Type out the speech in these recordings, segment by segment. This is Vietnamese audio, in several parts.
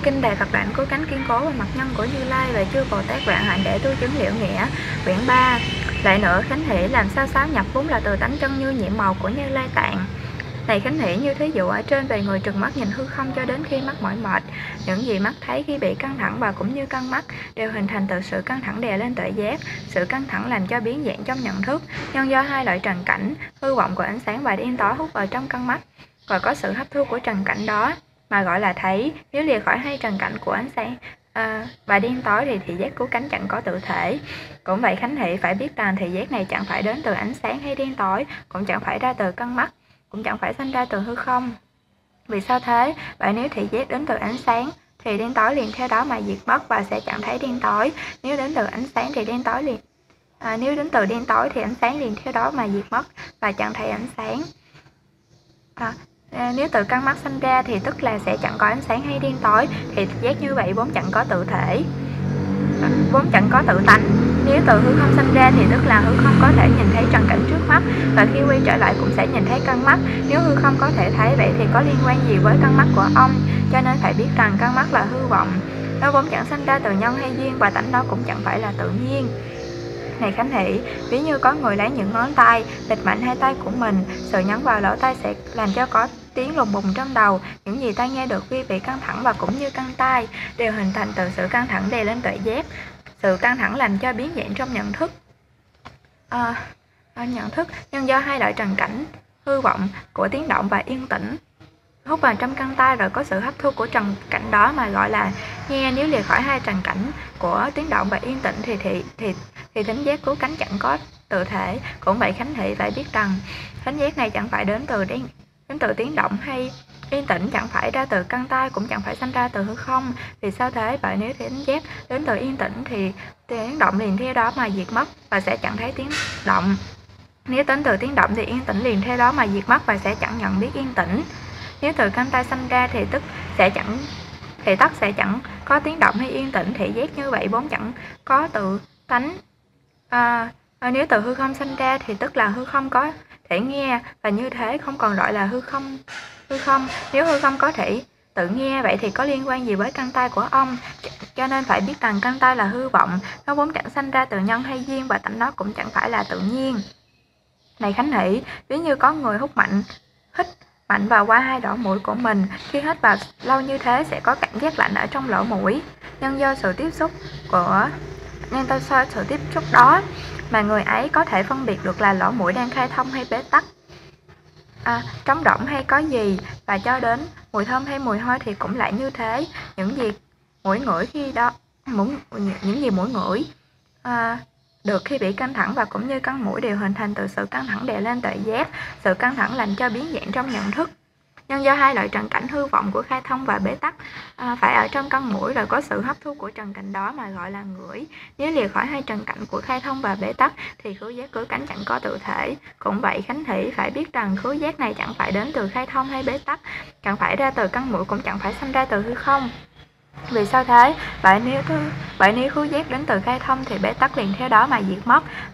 Kinh Đại Phật Đảnh Cứu Cánh Kiên Cố và Mặt Nhân của Như Lai và chư Bồ Tát vạn hạnh để tu chứng liệu nghĩa. Quyển 3. Lại nữa, Khánh Hỷ làm sao sáu nhập vốn là từ tánh chân như nhiệm màu của Như Lai Tạng. Này Khánh Hỷ, như thí dụ ở trên về người trừng mắt nhìn hư không cho đến khi mắt mỏi mệt. Những gì mắt thấy khi bị căng thẳng và cũng như căng mắt đều hình thành từ sự căng thẳng đè lên tuệ giác. Sự căng thẳng làm cho biến dạng trong nhận thức, nhân do hai loại trần cảnh, hư vọng của ánh sáng và đen tối hút vào trong căng mắt, và có sự hấp thu của trần cảnh đó mà gọi là thấy. Nếu lìa khỏi hai trần cảnh của ánh sáng và đen tối thì thị giác cứu cánh chẳng có tự thể. Cũng vậy, Khánh Hỷ phải biết rằng thị giác này chẳng phải đến từ ánh sáng hay đen tối, cũng chẳng phải ra từ căng mắt, cũng chẳng phải sanh ra từ hư không. Vì sao thế? Vậy nếu thị giác đến từ ánh sáng thì đen tối liền theo đó mà diệt mất và sẽ chẳng thấy đen tối. Nếu đến từ ánh sáng thì đen tối liền nếu đến từ đen tối thì ánh sáng liền theo đó mà diệt mất và chẳng thấy ánh sáng. Nếu từ căn mắt sanh ra thì tức là sẽ chẳng có ánh sáng hay đen tối, thì thị giác như vậy vốn chẳng có tự thể, vốn chẳng có tự tánh. Nếu từ hư không sanh ra thì tức là hư không có thể nhìn thấy trần cảnh trước mắt, và khi quay trở lại cũng sẽ nhìn thấy căn mắt. Nếu hư không có thể thấy, vậy thì có liên quan gì với căn mắt của ông? Cho nên phải biết rằng căn mắt là hư vọng, nó vốn chẳng sanh ra từ nhân hay duyên, và tánh nó cũng chẳng phải là tự nhiên. Này Khánh Hỷ, ví như có người lấy những ngón tay bịt mạnh hai tay của mình, sự nhấn vào lỗ tai sẽ làm cho có tiếng lùng bùng trong đầu. Những gì tai nghe được khi bị căng thẳng và cũng như căng tai đều hình thành từ sự căng thẳng đè lên tuệ giác. Sự căng thẳng làm cho biến dạng trong nhận thức, nhưng do hai loại trần cảnh, hư vọng của tiếng động và yên tĩnh hút vào trong căng tai, rồi có sự hấp thu của trần cảnh đó mà gọi là nghe. Nếu lìa khỏi hai trần cảnh của tiếng động và yên tĩnh thì thính giác cứu cánh chẳng có tự thể. Cũng vậy, Khánh Hỷ phải biết rằng thính giác này chẳng phải đến từ tiếng động hay yên tĩnh, chẳng phải ra từ căng tai, cũng chẳng phải sanh ra từ hư không. Vì sao thế? Bởi nếu thính giác đến từ yên tĩnh thì tiếng động liền theo đó mà diệt mất và sẽ chẳng thấy tiếng động. Nếu đến từ tiếng động thì yên tĩnh liền theo đó mà diệt mất và sẽ chẳng nhận biết yên tĩnh. Nếu từ căng tai sanh ra thì tất sẽ chẳng có tiếng động hay yên tĩnh. Thị giác như vậy vốn chẳng có tự tánh. Nếu từ hư không sanh ra thì tức là hư không có thể nghe, và như thế không còn gọi là hư không. Nếu hư không có thể tự nghe, vậy thì có liên quan gì với căn tai của ông? Cho nên phải biết rằng căn tai là hư vọng, nó vốn chẳng sanh ra từ nhân hay duyên, và tánh nó cũng chẳng phải là tự nhiên. Này Khánh Hỷ, ví như có người hít mạnh vào qua hai lỗ mũi của mình. Khi hít vào lâu như thế sẽ có cảm giác lạnh ở trong lỗ mũi, nhưng do sự tiếp xúc đó mà người ấy có thể phân biệt được là lỗ mũi đang khai thông hay bế tắc, trống rỗng hay có gì. Và cho đến mùi thơm hay mùi hôi thì cũng lại như thế. Những gì mũi ngửi được khi bị căng thẳng và cũng như căng mũi đều hình thành từ sự căng thẳng đè lên tuệ giác. Sự căng thẳng làm cho biến dạng trong nhận thức, nhưng do hai loại trần cảnh hư vọng của khai thông và bế tắc phải ở trong căng mũi, rồi có sự hấp thu của trần cảnh đó mà gọi là ngửi. Nếu lìa khỏi hai trần cảnh của khai thông và bế tắc thì khứu giác cứu cánh chẳng có tự thể. Cũng vậy, Khánh Hỷ phải biết rằng khứu giác này chẳng phải đến từ khai thông hay bế tắc, chẳng phải ra từ căng mũi, cũng chẳng phải sanh ra từ hư không. Vì sao thế? Vậy nếu khứu giác đến từ khai thông thì bế tắc liền theo đó mà diệt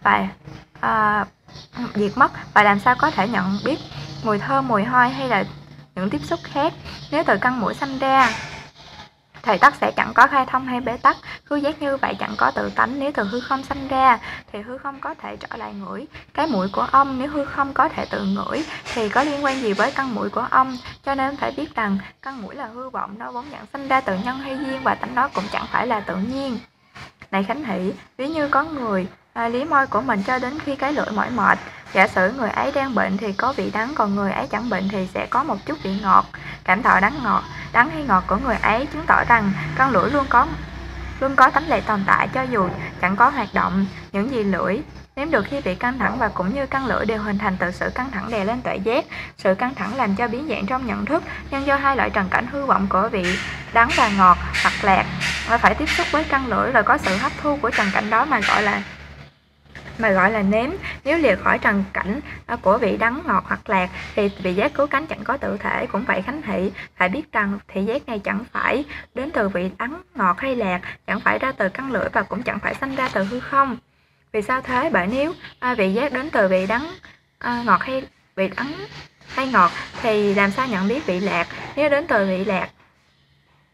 mất, và làm sao có thể nhận biết mùi thơm, mùi hôi hay là những tiếp xúc khác? Nếu từ căn mũi sanh ra thì tắc sẽ chẳng có khai thông hay bế tắc. Khứu giác như vậy chẳng có tự tánh. Nếu từ hư không sanh ra thì hư không có thể trở lại ngửi cái mũi của ông. Nếu hư không có thể tự ngửi thì có liên quan gì với căn mũi của ông? Cho nên phải biết rằng căn mũi là hư vọng, nó vốn chẳng sanh ra từ nhân hay duyên, và tánh nó cũng chẳng phải là tự nhiên. Này Khánh Hỷ, ví như có người liếm môi của mình cho đến khi cái lưỡi mỏi mệt. Giả sử người ấy đang bệnh thì có vị đắng, còn người ấy chẳng bệnh thì sẽ có một chút vị ngọt. Cảm thọ đắng hay ngọt của người ấy chứng tỏ rằng con lưỡi luôn có tánh lệ tồn tại cho dù chẳng có hoạt động. Những gì lưỡi nếm được khi bị căng thẳng và cũng như căn lưỡi đều hình thành từ sự căng thẳng đè lên tuệ giác. Sự căng thẳng làm cho biến dạng trong nhận thức, nhưng do hai loại trần cảnh hư vọng của vị đắng và ngọt hoặc lạc phải tiếp xúc với căn lưỡi, rồi có sự hấp thu của trần cảnh đó mà gọi là nếm. Nếu lìa khỏi trần cảnh của vị đắng, ngọt hoặc lạc thì vị giác cứu cánh chẳng có tự thể. Cũng vậy, Khánh Hỷ phải biết rằng thị giác này chẳng phải đến từ vị đắng, ngọt hay lạc, chẳng phải ra từ căn lưỡi và cũng chẳng phải sanh ra từ hư không. Vì sao thế? Bởi nếu vị giác đến từ vị đắng, ngọt hay vị đắng hay ngọt thì làm sao nhận biết vị lạc? Nếu đến từ vị lạc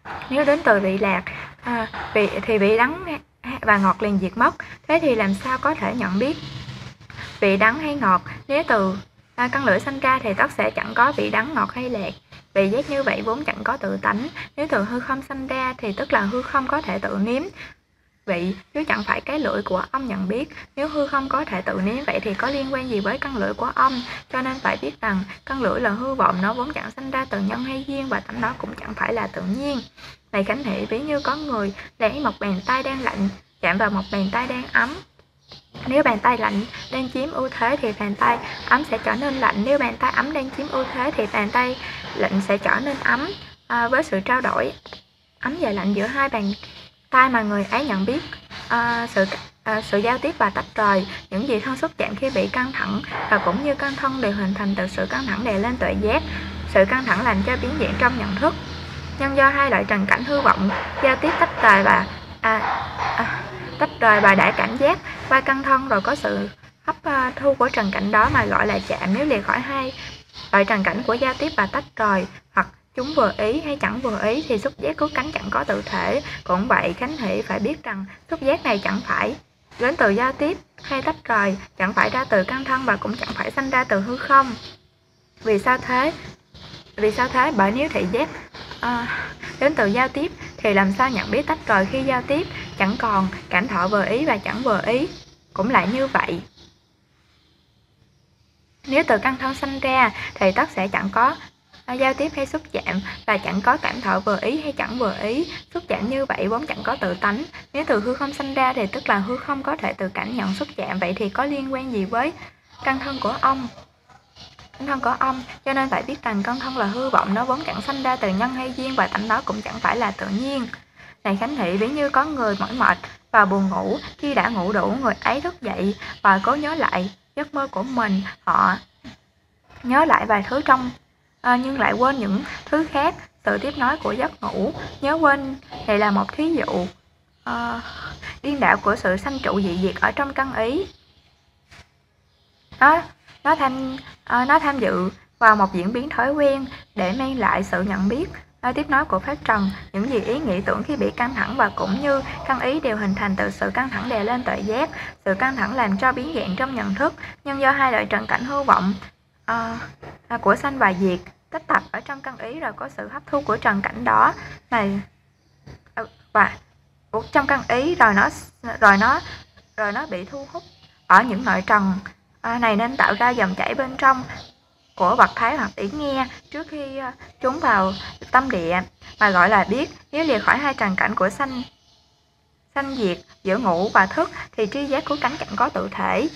Nếu đến từ vị lạc thì vị đắng và ngọt liền diệt mất. Thế thì làm sao có thể nhận biết vị đắng hay ngọt? Nếu từ căn lửa sanh ra thì tất sẽ chẳng có vị đắng ngọt hay lạc. Vị giác như vậy vốn chẳng có tự tánh. Nếu từ hư không sanh ra thì tức là hư không có thể tự nếm vị, chứ chẳng phải cái lưỡi của ông nhận biết. Nếu hư không có thể tự nếm vậy thì có liên quan gì với căn lưỡi của ông? Cho nên phải biết rằng căn lưỡi là hư vọng, nó vốn chẳng sanh ra từ nhân hay duyên, và tánh nó cũng chẳng phải là tự nhiên. Này Khánh Thị, ví như có người lấy một bàn tay đang lạnh chạm vào một bàn tay đang ấm. Nếu bàn tay lạnh đang chiếm ưu thế thì bàn tay ấm sẽ trở nên lạnh. Nếu bàn tay ấm đang chiếm ưu thế thì bàn tay lạnh sẽ trở nên ấm. Với sự trao đổi ấm và lạnh giữa hai bàn tay mà người ấy nhận biết sự giao tiếp và tách rời. Những gì thân xúc chạm khi bị căng thẳng và cũng như căng thân đều hình thành từ sự căng thẳng đè lên tuệ giác. Sự căng thẳng làm cho biến dạng trong nhận thức. Nhưng do hai loại trần cảnh hư vọng giao tiếp tách rời và đã cảm giác qua căng thân, rồi có sự hấp thu của trần cảnh đó mà gọi là chạm. Nếu liệt khỏi hai loại trần cảnh của giao tiếp và tách rời, hoặc chúng vừa ý hay chẳng vừa ý, thì xúc giác cứu cánh chẳng có tự thể. Cũng vậy, Khánh Thị phải biết rằng xúc giác này chẳng phải đến từ giao tiếp hay tách rời, chẳng phải ra từ căng thân và cũng chẳng phải sanh ra từ hư không. Vì sao thế? Bởi nếu thị giác đến từ giao tiếp thì làm sao nhận biết tách rời khi giao tiếp chẳng còn cảm thọ vừa ý và chẳng vừa ý? Cũng lại như vậy. Nếu từ căng thân sanh ra thì tất sẽ chẳng có giao tiếp hay xúc chạm và chẳng có cảm thọ vừa ý hay chẳng vừa ý. Xúc chạm như vậy vốn chẳng có tự tánh. Nếu từ hư không sanh ra thì tức là hư không có thể tự cảm nhận xúc chạm. Vậy thì có liên quan gì với căn thân của ông? Cho nên phải biết rằng căn thân là hư vọng, nó vốn chẳng sanh ra từ nhân hay duyên, và tánh nó cũng chẳng phải là tự nhiên. Này Khánh Thị, ví như có người mỏi mệt và buồn ngủ. Khi đã ngủ đủ, người ấy thức dậy và cố nhớ lại giấc mơ của mình. Họ nhớ lại vài thứ nhưng lại quên những thứ khác. Sự tiếp nối của giấc ngủ nhớ quên này là một thí dụ điên đảo của sự sanh trụ dị diệt ở trong căn ý. Nó tham dự vào một diễn biến thói quen để mang lại sự nhận biết tiếp nối của pháp trần. Những gì ý nghĩ tưởng khi bị căng thẳng và cũng như căn ý đều hình thành từ sự căng thẳng đè lên tuệ giác. Sự căng thẳng làm cho biến dạng trong nhận thức, nhưng do hai loại trần cảnh hư vọng của sanh và diệt tích tập ở trong căn ý, rồi có sự hấp thu của trần cảnh đó này và trong căn ý, rồi nó bị thu hút ở những nội trần này, nên tạo ra dòng chảy bên trong của vật thấy hoặc tỷ nghe trước khi chúng vào tâm địa, mà gọi là biết. Nếu liệt khỏi hai trần cảnh của sanh diệt giữa ngủ và thức thì tri giác cứu cánh chẳng có tự thể.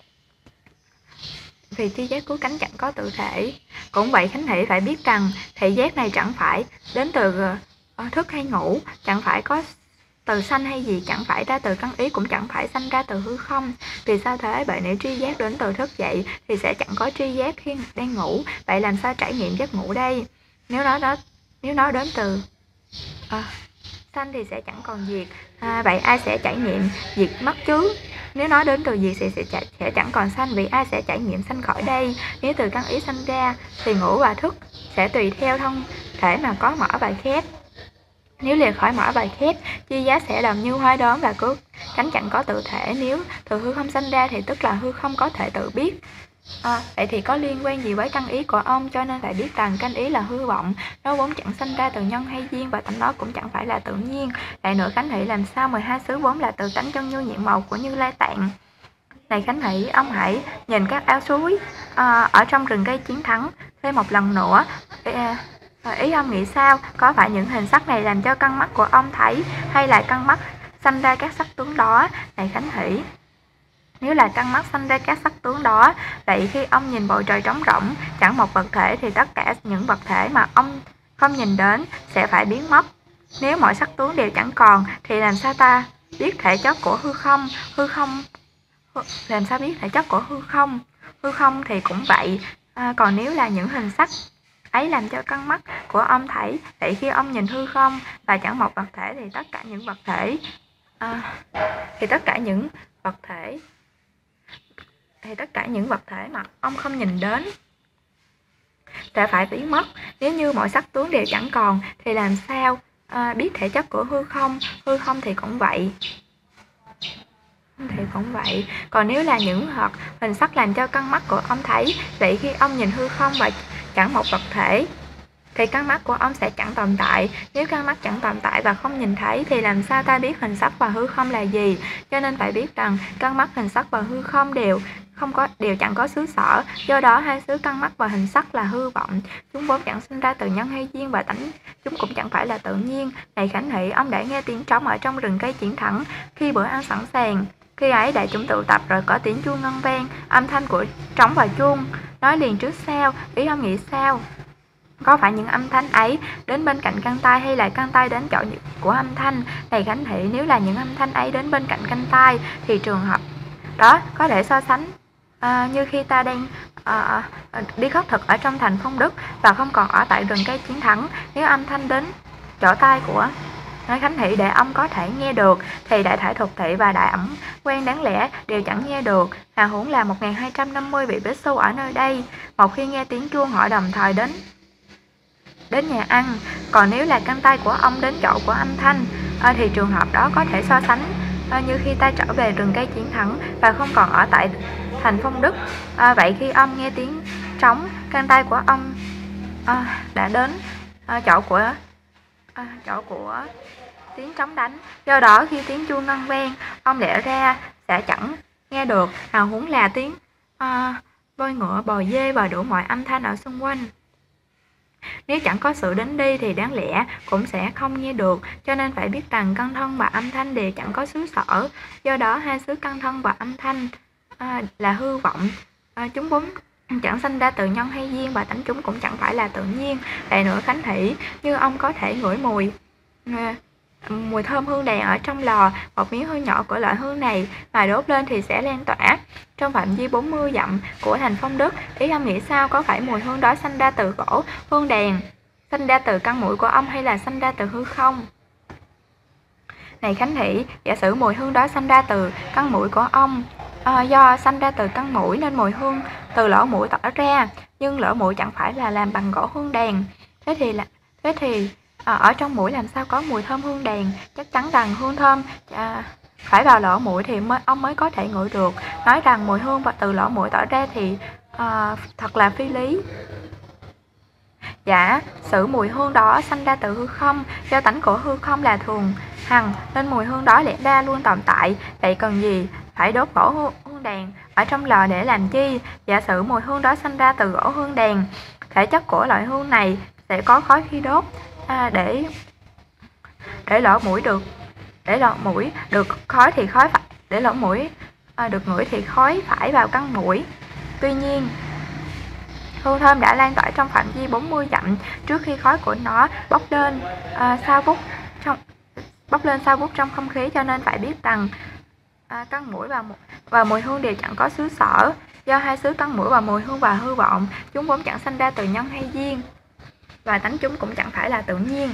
Cũng vậy, Khánh Thị phải biết rằng thị giác này chẳng phải đến từ thức hay ngủ, chẳng phải có từ sanh hay gì, chẳng phải ra từ căn ý, cũng chẳng phải sanh ra từ hư không. Vì sao thế? Bởi nếu tri giác đến từ thức dậy thì sẽ chẳng có tri giác khi đang ngủ. Vậy làm sao trải nghiệm giấc ngủ đây? Nếu nó đến từ sanh thì sẽ chẳng còn diệt. Vậy ai sẽ trải nghiệm diệt mất chứ? Nếu nó đến từ diệt thì sẽ chẳng còn sanh, vì ai sẽ trải nghiệm sanh khỏi đây? Nếu từ căn ý sanh ra thì ngủ và thức sẽ tùy theo thân thể mà có mở và khép. Nếu liệt khỏi mở và khép, chi giá sẽ đồng như hoa đốm và cứu cánh chẳng có tự thể. Nếu từ hư không sanh ra thì tức là hư không có thể tự biết. Vậy thì có liên quan gì với căn ý của ông? Cho nên phải biết rằng căn ý là hư vọng, nó vốn chẳng sanh ra từ nhân hay duyên, và tánh nó cũng chẳng phải là tự nhiên. Lại nữa, Khánh Thị, làm sao 12 xứ vốn là từ tánh chân như nhiệm màu của Như Lai Tạng? Này Khánh Thị, ông hãy nhìn các ao suối ở trong rừng cây Chiến Thắng thêm một lần nữa. Ý ông nghĩ sao? Có phải những hình sắc này làm cho căn mắt của ông thấy, hay là căn mắt sanh ra các sắc tướng đó? Này Khánh Thị, nếu là căn mắt sanh ra các sắc tướng đó, vậy khi ông nhìn bầu trời trống rỗng, chẳng một vật thể, thì tất cả những vật thể mà ông không nhìn đến sẽ phải biến mất. Nếu mọi sắc tướng đều chẳng còn, thì làm sao ta biết thể chất của hư không? Hư không thì cũng vậy. Còn nếu là những hình sắc ấy làm cho căn mắt của ông thấy, vậy khi ông nhìn hư không và chẳng một vật thể, thì tất cả những vật thể mà ông không nhìn đến sẽ phải biến mất. Nếu như mọi sắc tướng đều chẳng còn, thì làm sao biết thể chất của hư không thì cũng vậy. Còn nếu là những hình sắc làm cho con mắt của ông thấy, vậy khi ông nhìn hư không và chẳng một vật thể thì con mắt của ông sẽ chẳng tồn tại. Nếu con mắt chẳng tồn tại và không nhìn thấy thì làm sao ta biết hình sắc và hư không là gì? Cho nên phải biết rằng con mắt, hình sắc và hư không đều chẳng có xứ sở. Do đó hai xứ con mắt và hình sắc là hư vọng. Chúng vốn chẳng sinh ra từ nhân hay duyên và tánh chúng cũng chẳng phải là tự nhiên. Này Khánh Thị, ông đã nghe tiếng trống ở trong rừng cây Chiến Thẳng khi bữa ăn sẵn sàng. Khi ấy đại chúng tụ tập rồi có tiếng chuông ngân vang, âm thanh của trống và chuông nói liền trước sau. Ý ông nghĩ sao? Có phải những âm thanh ấy đến bên cạnh căn tai hay là căn tai đến chỗ của âm thanh? Này Khánh Thị, nếu là những âm thanh ấy đến bên cạnh căn tai thì trường hợp đó có thể so sánh như khi ta đang đi khất thực ở trong thành Phong Đức và không còn ở tại rừng cây Chiến Thắng. Nếu âm thanh đến chỗ tai của nói Khánh Thị để ông có thể nghe được thì đại thể Thục Thị và đại ẩm quan đáng lẽ đều chẳng nghe được. Hà huống là 1250 vị bích su ở nơi đây, một khi nghe tiếng chuông họ đồng thời đến nhà ăn. Còn nếu là căn tay của ông đến chỗ của âm thanh thì trường hợp đó có thể so sánh như khi ta trở về rừng cây Chiến Thắng và không còn ở tại thành Phong Đức. Vậy khi ông nghe tiếng trống, căn tay của ông đã đến chỗ của tiếng trống đánh. Do đó khi tiếng chuông ngân vang, ông lẽ ra sẽ chẳng nghe được. Hào huống là tiếng voi ngựa, bò dê và đủ mọi âm thanh ở xung quanh. Nếu chẳng có sự đến đi thì đáng lẽ cũng sẽ không nghe được. Cho nên phải biết rằng căn thân và âm thanh đều chẳng có xứ sở. Do đó hai xứ căn thân và âm thanh là hư vọng. Chúng vốn chẳng sinh ra từ nhân hay duyên và tánh chúng cũng chẳng phải là tự nhiên. Lại nữa Khánh Thị, như ông có thể ngửi mùi thơm hương đèn ở trong lò, một miếng hương nhỏ của loại hương này mà đốt lên thì sẽ lan tỏa trong phạm vi 40 dặm của thành Phong Đức. Ý ông nghĩ sao? Có phải mùi hương đó sanh ra từ gỗ hương đèn, sanh ra từ căn mũi của ông hay là sanh ra từ hư không? Này Khánh Thị, giả sử mùi hương đó sanh ra từ căn mũi của ông, do sanh ra từ căn mũi nên mùi hương từ lỗ mũi tỏa ra, nhưng lỗ mũi chẳng phải là làm bằng gỗ hương đèn. Thế thì ở trong mũi làm sao có mùi thơm hương đèn? Chắc chắn rằng hương thơm phải vào lỗ mũi thì ông mới có thể ngửi được. Nói rằng mùi hương từ lỗ mũi tỏa ra thì thật là phi lý. Giả sử mùi hương đó sanh ra từ hư không, do tánh của hư không là thường hằng nên mùi hương đó lẽ ra luôn tồn tại. Vậy cần gì phải đốt gỗ hương đèn ở trong lò để làm chi? Giả sử mùi hương đó sanh ra từ gỗ hương đèn, thể chất của loại hương này sẽ có khói khi đốt, để lỗ mũi được khói thì khói phải, để lỗ mũi được ngửi thì khói phải vào căn mũi. Tuy nhiên hương thơm đã lan tỏa trong phạm vi 40 dặm trước khi khói của nó bốc lên sao vút trong không khí. Cho nên phải biết rằng căn mũi và mùi hương đều chẳng có xứ sở. Do hai xứ căn mũi và mùi hương và hư vọng, chúng vốn chẳng sanh ra từ nhân hay duyên và tánh chúng cũng chẳng phải là tự nhiên.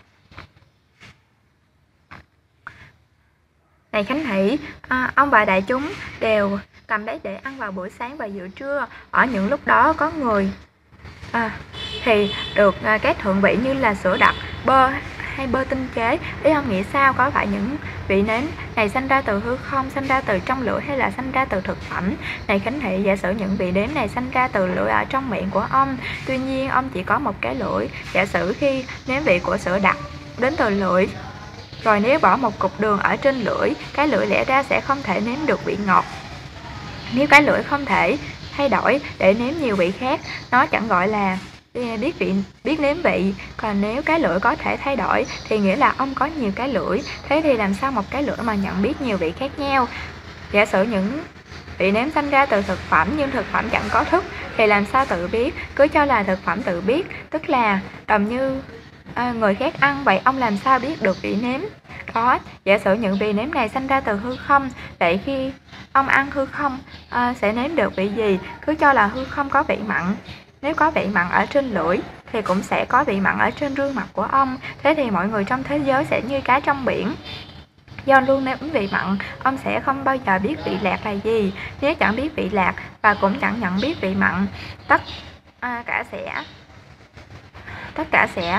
Này Khánh Thị, ông và đại chúng đều cầm lấy để ăn vào buổi sáng và giữa trưa. Ở những lúc đó có người thì được các thượng vị như là sữa đặc, bơ hay bơ tinh chế. Ý ông nghĩ sao? Có phải những vị nếm này sanh ra từ hư không, sanh ra từ trong lưỡi hay là sanh ra từ thực phẩm? Này Khánh Thị, giả sử những vị nếm này sanh ra từ lưỡi ở trong miệng của ông, tuy nhiên ông chỉ có một cái lưỡi. Giả sử khi nếm vị của sữa đặc đến từ lưỡi, rồi nếu bỏ một cục đường ở trên lưỡi, cái lưỡi lẽ ra sẽ không thể nếm được vị ngọt. Nếu cái lưỡi không thể thay đổi để nếm nhiều vị khác, nó chẳng gọi là biết nếm vị. Còn nếu cái lưỡi có thể thay đổi thì nghĩa là ông có nhiều cái lưỡi. Thế thì làm sao một cái lưỡi mà nhận biết nhiều vị khác nhau? Giả sử những vị nếm sanh ra từ thực phẩm nhưng thực phẩm chẳng có thức thì làm sao tự biết? Cứ cho là thực phẩm tự biết, tức là đồng như người khác ăn. Vậy ông làm sao biết được vị nếm đó? Giả sử những vị nếm này sanh ra từ hư không, vậy khi ông ăn hư không sẽ nếm được vị gì? Cứ cho là hư không có vị mặn. Nếu có vị mặn ở trên lưỡi thì cũng sẽ có vị mặn ở trên gương mặt của ông. Thế thì mọi người trong thế giới sẽ như cá trong biển. Do luôn nếm vị mặn, ông sẽ không bao giờ biết vị lạc là gì. Nếu chẳng biết vị lạc và cũng chẳng nhận biết vị mặn, tất cả sẽ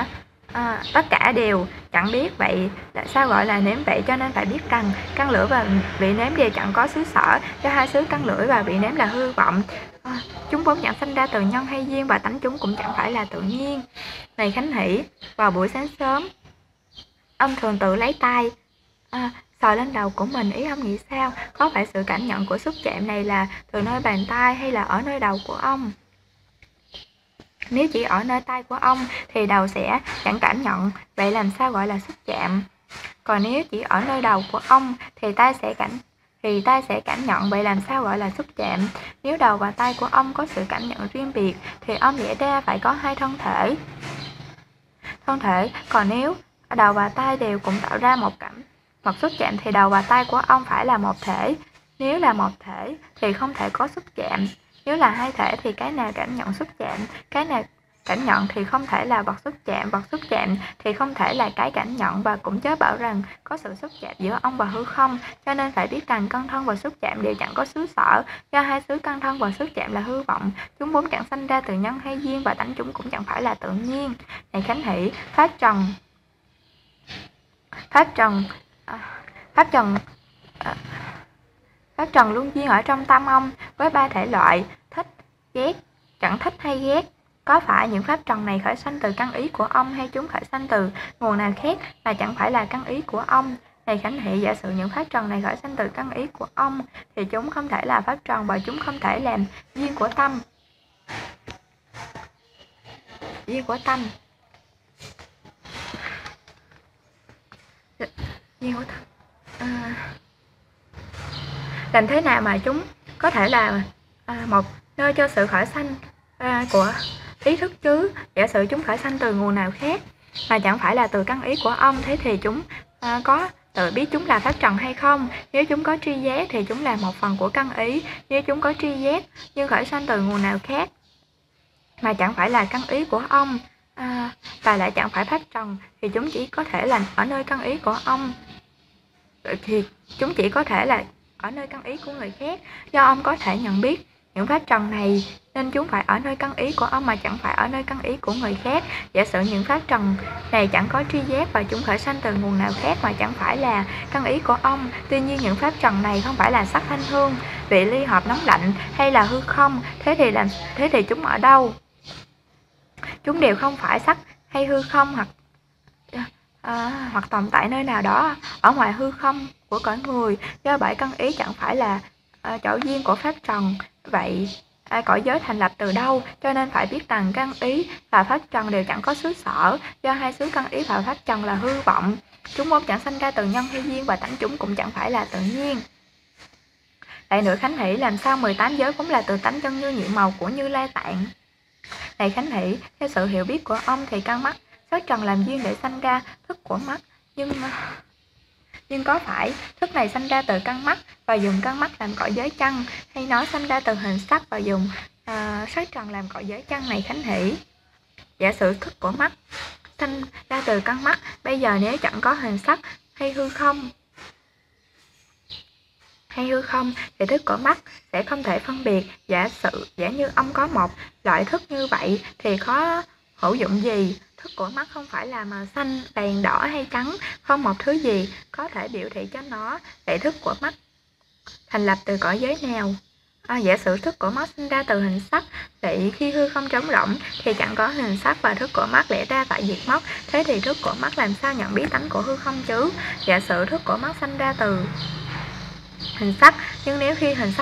tất cả đều chẳng biết, vậy tại sao gọi là nếm? Vậy cho nên phải biết rằng căn lưỡi và vị nếm đều chẳng có xứ sở, do hai xứ căn lưỡi và vị nếm là hư vọng. Chúng vốn chẳng sinh ra từ nhân hay duyên, và tánh chúng cũng chẳng phải là tự nhiên. Này Khánh Hỷ, vào buổi sáng sớm, ông thường tự lấy tay sờ lên đầu của mình, ý ông nghĩ sao? Có phải sự cảm nhận của xúc chạm này là từ nơi bàn tay hay là ở nơi đầu của ông? Nếu chỉ ở nơi tay của ông thì đầu sẽ chẳng cảm nhận, vậy làm sao gọi là xúc chạm? Còn nếu chỉ ở nơi đầu của ông thì tay sẽ cảm nhận, vậy làm sao gọi là xúc chạm? Nếu đầu và tay của ông có sự cảm nhận riêng biệt thì ông lẽ ra phải có hai thân thể. Còn nếu đầu và tay đều cũng tạo ra một xúc chạm thì đầu và tay của ông phải là một thể. Nếu là một thể thì không thể có xúc chạm. Nếu là hai thể thì cái nào cảm nhận xúc chạm, cái nào cảm nhận thì không thể là vật xúc chạm thì không thể là cái cảm nhận, và cũng chớ bảo rằng có sự xúc chạm giữa ông và hư không. Cho nên phải biết rằng căn thân và xúc chạm đều chẳng có xứ sở, do hai xứ căn thân và xúc chạm là hư vọng. Chúng vốn chẳng sanh ra từ nhân hay duyên, và tánh chúng cũng chẳng phải là tự nhiên. Này Khánh Hỷ, pháp trần luôn duyên ở trong tâm ông với ba thể loại thích, ghét, chẳng thích hay ghét. Có phải những pháp trần này khởi sanh từ căn ý của ông, hay chúng khởi sanh từ nguồn nào khác mà chẳng phải là căn ý của ông? Này Khánh Hỷ, giả sử những pháp trần này khởi sanh từ căn ý của ông thì chúng không thể là pháp trần, và chúng không thể làm duyên của tâm. Làm thế nào mà chúng có thể là một nơi cho sự khởi sanh của ý thức chứ? Giả sử chúng khởi sanh từ nguồn nào khác mà chẳng phải là từ căn ý của ông, thế thì chúng có tự biết chúng là pháp trần hay không? Nếu chúng có tri giác thì chúng là một phần của căn ý. Nếu chúng có tri giác nhưng khởi sanh từ nguồn nào khác mà chẳng phải là căn ý của ông và lại chẳng phải pháp trần, thì chúng chỉ có thể là ở nơi căn ý của ông, thì chúng chỉ có thể là ở nơi căn ý của người khác. Do ông có thể nhận biết những pháp trần này nên chúng phải ở nơi căn ý của ông mà chẳng phải ở nơi căn ý của người khác. Giả sử những pháp trần này chẳng có tri giác và chúng khởi sanh từ nguồn nào khác mà chẳng phải là căn ý của ông. Tuy nhiên những pháp trần này không phải là sắc thanh hương, vị ly hợp nóng lạnh hay là hư không. Thế thì chúng ở đâu? Chúng đều không phải sắc hay hư không, hoặc tồn tại nơi nào đó ở ngoài hư không của cõi người. Do bởi căn ý chẳng phải là chỗ duyên của pháp trần, vậy cõi giới thành lập từ đâu? Cho nên phải biết rằng căn ý và pháp trần đều chẳng có xứ sở, do hai xứ căn ý và pháp trần là hư vọng. Chúng vốn chẳng sanh ra từ nhân hay duyên, và tánh chúng cũng chẳng phải là tự nhiên. Lại nữa Khánh Hỷ, làm sao 18 giới vốn là từ tánh chân như nhiệm màu của Như Lai Tạng? Này Khánh Hỷ, theo sự hiểu biết của ông thì căn mắt sắc trần làm duyên để sanh ra thức của mắt, nhưng có phải thức này sanh ra từ căn mắt và dùng căn mắt làm cõi giới chăng, hay nó sanh ra từ hình sắc và dùng sắc trần làm cõi giới chăng? Này Khánh Hỷ, giả sử thức của mắt sanh ra từ căn mắt, bây giờ nếu chẳng có hình sắc hay hư không thì thức của mắt sẽ không thể phân biệt. Giả như ông có một loại thức như vậy thì có hữu dụng gì? Thức của mắt không phải là màu xanh, vàng, đỏ hay trắng, không một thứ gì có thể biểu thị cho nó. Vậy thức của mắt thành lập từ cõi giới nào? Giả sử thức của mắt sinh ra từ hình sắc, vậy khi hư không trống rỗng thì chẳng có hình sắc và thức của mắt lẽ ra phải diệt mất. Thế thì thức của mắt làm sao nhận biết tánh của hư không chứ? Giả sử thức của mắt sinh ra từ hình sắc, nhưng nếu khi hình sắc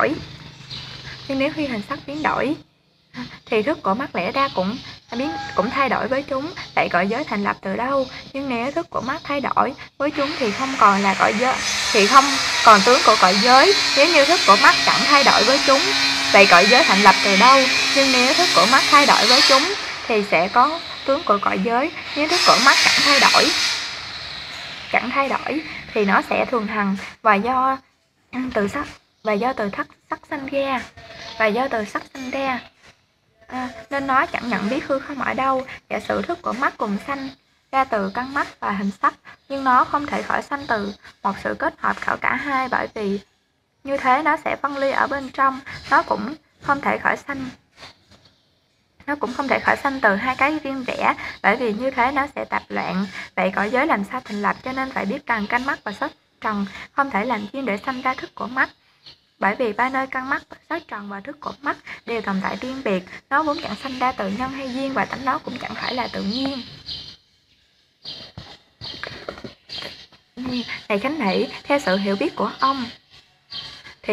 biến đổi thì thức của mắt lẽ ra cũng thay đổi với chúng. Vậy cõi giới thành lập từ đâu? Nhưng nếu thức của mắt thay đổi với chúng thì không còn là cõi giới, thì không còn tướng của cõi giới. Nếu như thức của mắt chẳng thay đổi với chúng, vậy cõi giới thành lập từ đâu? Nhưng nếu thức của mắt thay đổi với chúng thì sẽ có tướng của cõi giới. Nếu thức của mắt chẳng thay đổi thì nó sẽ thường hằng, và do từ sắc sanh ra, nên nó chẳng nhận biết hư không ở đâu. Giả sử thức của mắt cùng sanh ra từ căn mắt và hình sắc, nhưng nó không thể khởi sanh từ một sự kết hợp của cả hai, bởi vì như thế nó sẽ phân ly ở bên trong. Nó cũng không thể khởi sanh nó cũng không thể khởi sanh từ hai cái riêng rẽ, bởi vì như thế nó sẽ tạp loạn. Vậy cõi giới làm sao thành lập? Cho nên phải biết rằng căn mắt và sắc trần không thể làm duyên để sanh ra thức của mắt. Bởi vì ba nơi căn mắt, sắc trần và thức của mắt đều tồn tại riêng biệt, nó vốn chẳng sanh ra từ nhân hay duyên và tánh nó cũng chẳng phải là tự nhiên. Này Khánh Hỷ, theo sự hiểu biết của ông thì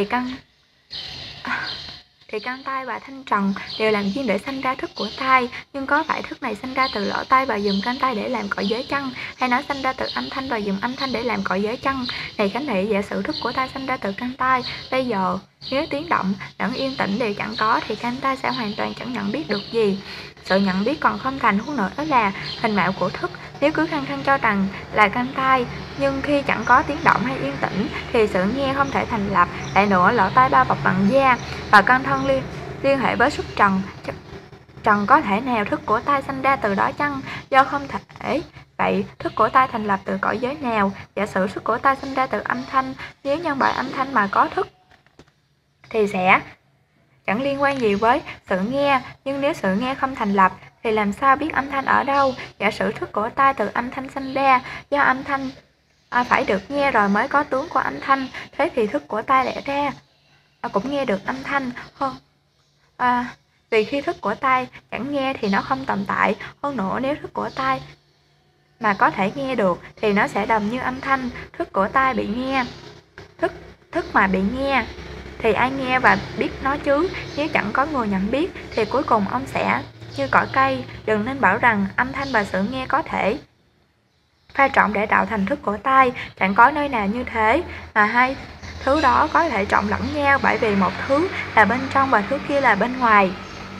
căn tai và thanh trần đều làm duyên để sanh ra thức của tai, nhưng có phải thức này sanh ra từ lỗ tai và dùng căn tai để làm cõi giới chăng? Hay nó sanh ra từ âm thanh và dùng âm thanh để làm cõi giới chăng? Này Khánh Hỷ, giả sử thức của tai sanh ra từ căn tai, bây giờ nếu tiếng động lẫn yên tĩnh đều chẳng có thì căn tai sẽ hoàn toàn chẳng nhận biết được gì. Sự nhận biết còn không thành huống nữa đó là hình mạo của thức. Nếu cứ khăng khăng cho rằng là căn tai, nhưng khi chẳng có tiếng động hay yên tĩnh thì sự nghe không thể thành lập. Lại nữa, lỗ tai bao bọc bằng da và căn thân liên hệ với xuất trần. Trần có thể nào thức của tai sanh ra từ đó chăng? Do không thể. Vậy thức của tai thành lập từ cõi giới nào? Giả sử thức của tai sanh ra từ âm thanh, nếu nhân bởi âm thanh mà có thức thì sẽ chẳng liên quan gì với sự nghe. Nhưng nếu sự nghe không thành lập thì làm sao biết âm thanh ở đâu? Giả sử thức của tai từ âm thanh sanh ra, do âm thanh phải được nghe rồi mới có tướng của âm thanh, thế thì thức của tai lẽ ra cũng nghe được âm thanh hơn. Vì khi thức của tai chẳng nghe thì nó không tồn tại. Hơn nữa, nếu thức của tai mà có thể nghe được thì nó sẽ đồng như âm thanh. Thức của tai bị nghe, thức mà bị nghe thì ai nghe và biết nó chứ? Nếu chẳng có người nhận biết thì cuối cùng ông sẽ như cỏ cây. Đừng nên bảo rằng âm thanh và sự nghe có thể pha trộn để tạo thành thức của tai. Chẳng có nơi nào như thế, mà hai thứ đó có thể trộn lẫn nhau, bởi vì một thứ là bên trong và thứ kia là bên ngoài.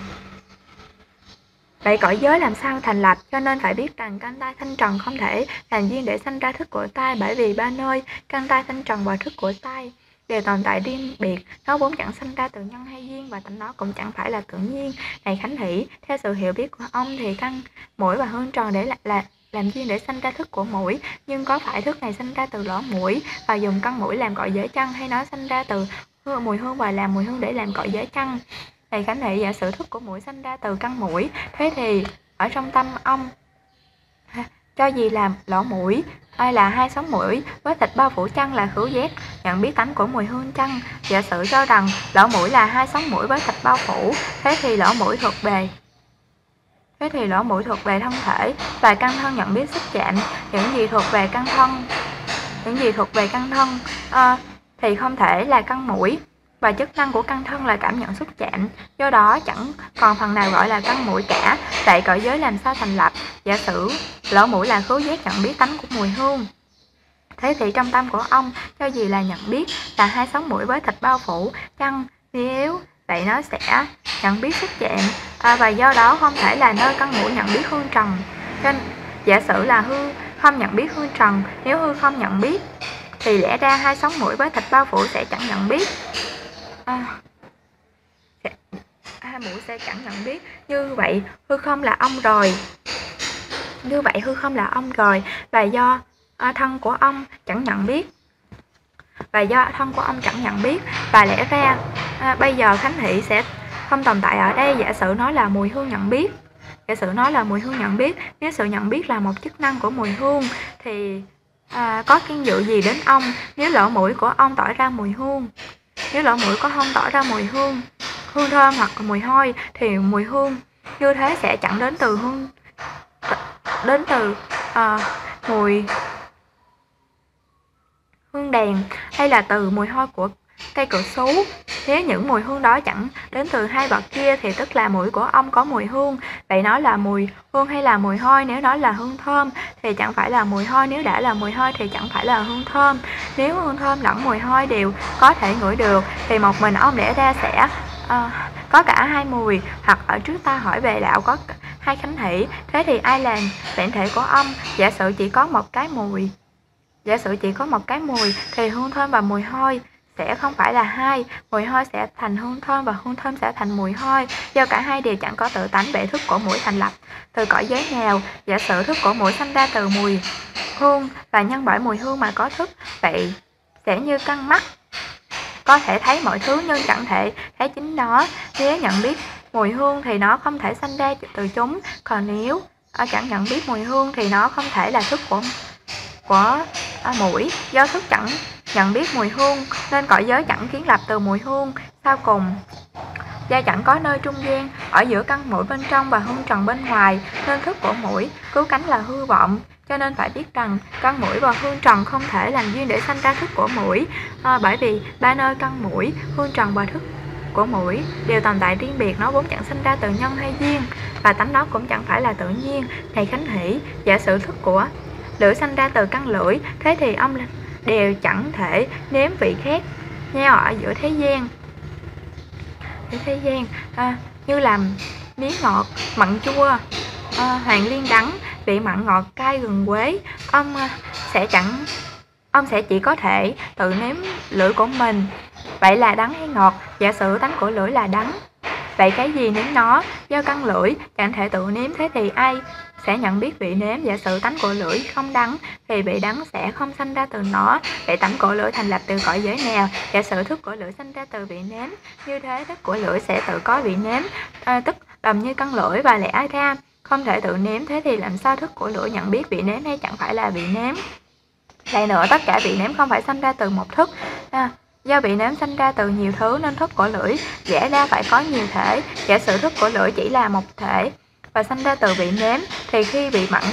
Vậy cõi giới làm sao thành lập? Cho nên phải biết rằng căn tai thanh trần không thể làm duyên để sanh ra thức của tai, bởi vì ba nơi căn tai thanh trần và thức của tai đều tồn tại riêng biệt, nó vốn chẳng sanh ra từ nhân hay duyên và tánh nó cũng chẳng phải là tự nhiên. Này Khánh Hỷ, theo sự hiểu biết của ông thì căn mũi và hương trần để làm duyên để sanh ra thức của mũi, nhưng có phải thức này sanh ra từ lỗ mũi và dùng căn mũi làm cõi giới chăng? Hay nó sanh ra từ mùi hương và làm mùi hương để làm cõi giới chăng? Này Khánh Hỷ, giả sử thức của mũi sanh ra từ căn mũi, thế thì ở trong tâm ông cho gì làm lỗ mũi? Ai là hai sống mũi với thịt bao phủ chăng là khứu giác nhận biết tánh của mùi hương chăng? Giả sử cho rằng lỗ mũi là hai sống mũi với thịt bao phủ, thế thì lỗ mũi thuộc về thân thể và căn thân nhận biết xúc chạm. Những gì thuộc về căn thân thì không thể là căn mũi, và chức năng của căn thân là cảm nhận xúc chạm, do đó chẳng còn phần nào gọi là căn mũi cả. Vậy cõi giới làm sao thành lập? Giả sử lỗ mũi là khứu giác nhận biết tánh của mùi hương, thế thì trong tâm của ông cho gì là nhận biết là hai sống mũi với thịt bao phủ chăng? Nếu vậy nó sẽ nhận biết xúc chạm, và do đó không thể là nơi căn mũi nhận biết hương trần. Cho giả sử là hư không nhận biết hương trần, nếu hư không nhận biết thì lẽ ra hai sống mũi với thịt bao phủ sẽ chẳng nhận biết. Mũi sẽ chẳng nhận biết. Như vậy hư không là ông rồi. Và do thân của ông chẳng nhận biết. Và lẽ ra bây giờ Khánh Hỷ sẽ không tồn tại ở đây. Giả sử nó là mùi hương nhận biết. Nếu sự nhận biết là một chức năng của mùi hương thì có kiêng dụ gì đến ông? Nếu lỗ mũi của ông tỏ ra mùi hương, hương thơm hoặc mùi hôi, thì mùi hương như thế sẽ chẳng đến từ mùi hương đèn hay là từ mùi hôi của cây cự sú. Nếu những mùi hương đó chẳng đến từ hai vật kia thì tức là mũi của ông có mùi hương. Vậy nó là mùi hương hay là mùi hôi? Nếu nó là hương thơm thì chẳng phải là mùi hôi, nếu đã là mùi hôi thì chẳng phải là hương thơm. Nếu hương thơm lẫn mùi hôi đều có thể ngửi được thì một mình ông lẽ ra sẽ có cả hai mùi. Hoặc ở trước ta hỏi về đạo có hai Khánh Hỷ, thế thì ai là bản thể của ông? Giả sử chỉ có một cái mùi thì hương thơm và mùi hôi sẽ không phải là hai. Mùi hôi sẽ thành hương thơm và hương thơm sẽ thành mùi hôi, do cả hai đều chẳng có tự tánh. Vậy thức của mũi thành lập từ cõi giới nào? Giả sử thức của mũi sanh ra từ mùi hương và nhân bởi mùi hương mà có thức, vậy sẽ như căn mắt có thể thấy mọi thứ nhưng chẳng thể thấy chính nó. Nếu nhận biết mùi hương thì nó không thể sanh ra từ chúng, còn nếu chẳng nhận biết mùi hương thì nó không thể là thức của mũi. Do thức chẳng nhận biết mùi hương nên cõi giới chẳng kiến lập từ mùi hương. Sau cùng, do chẳng có nơi trung gian ở giữa căn mũi bên trong và hương trần bên ngoài, nên thức của mũi cứu cánh là hư vọng. Cho nên phải biết rằng căn mũi và hương trần không thể làm duyên để sanh ra thức của mũi, bởi vì ba nơi căn mũi, hương trần và thức của mũi đều tồn tại riêng biệt, nó vốn chẳng sinh ra từ nhân hay duyên, và tánh nó cũng chẳng phải là tự nhiên. Này Khánh Hỷ, giả sử thức của lưỡi sanh ra từ căn lưỡi, thế thì ông đều chẳng thể nếm vị khác nhau ở giữa thế gian. Như làm miếng ngọt, mặn chua, hoàng liên đắng, vị mặn ngọt cay gừng quế, ông sẽ chỉ có thể tự nếm lưỡi của mình. Vậy là đắng hay ngọt? Giả sử tánh của lưỡi là đắng, vậy cái gì nếm nó? Do căn lưỡi chẳng thể tự nếm, thế thì ai sẽ nhận biết vị nếm? Giả sử tánh của lưỡi không đắng thì vị đắng sẽ không sanh ra từ nó. Vậy tánh của lưỡi thành lập từ cõi giới nào? Giả sử thức của lưỡi sanh ra từ vị nếm, như thế thức của lưỡi sẽ tự có vị nếm, tức đồng như căn lưỡi và lẽ ra không thể tự nếm, thế thì làm sao thức của lưỡi nhận biết vị nếm hay chẳng phải là vị nếm? Lại nữa, tất cả vị nếm không phải sanh ra từ một thức. Do vị nếm sanh ra từ nhiều thứ nên thức của lưỡi dễ ra phải có nhiều thể. Giả sử thức của lưỡi chỉ là một thể và sanh ra từ vị nếm, thì khi vị mặn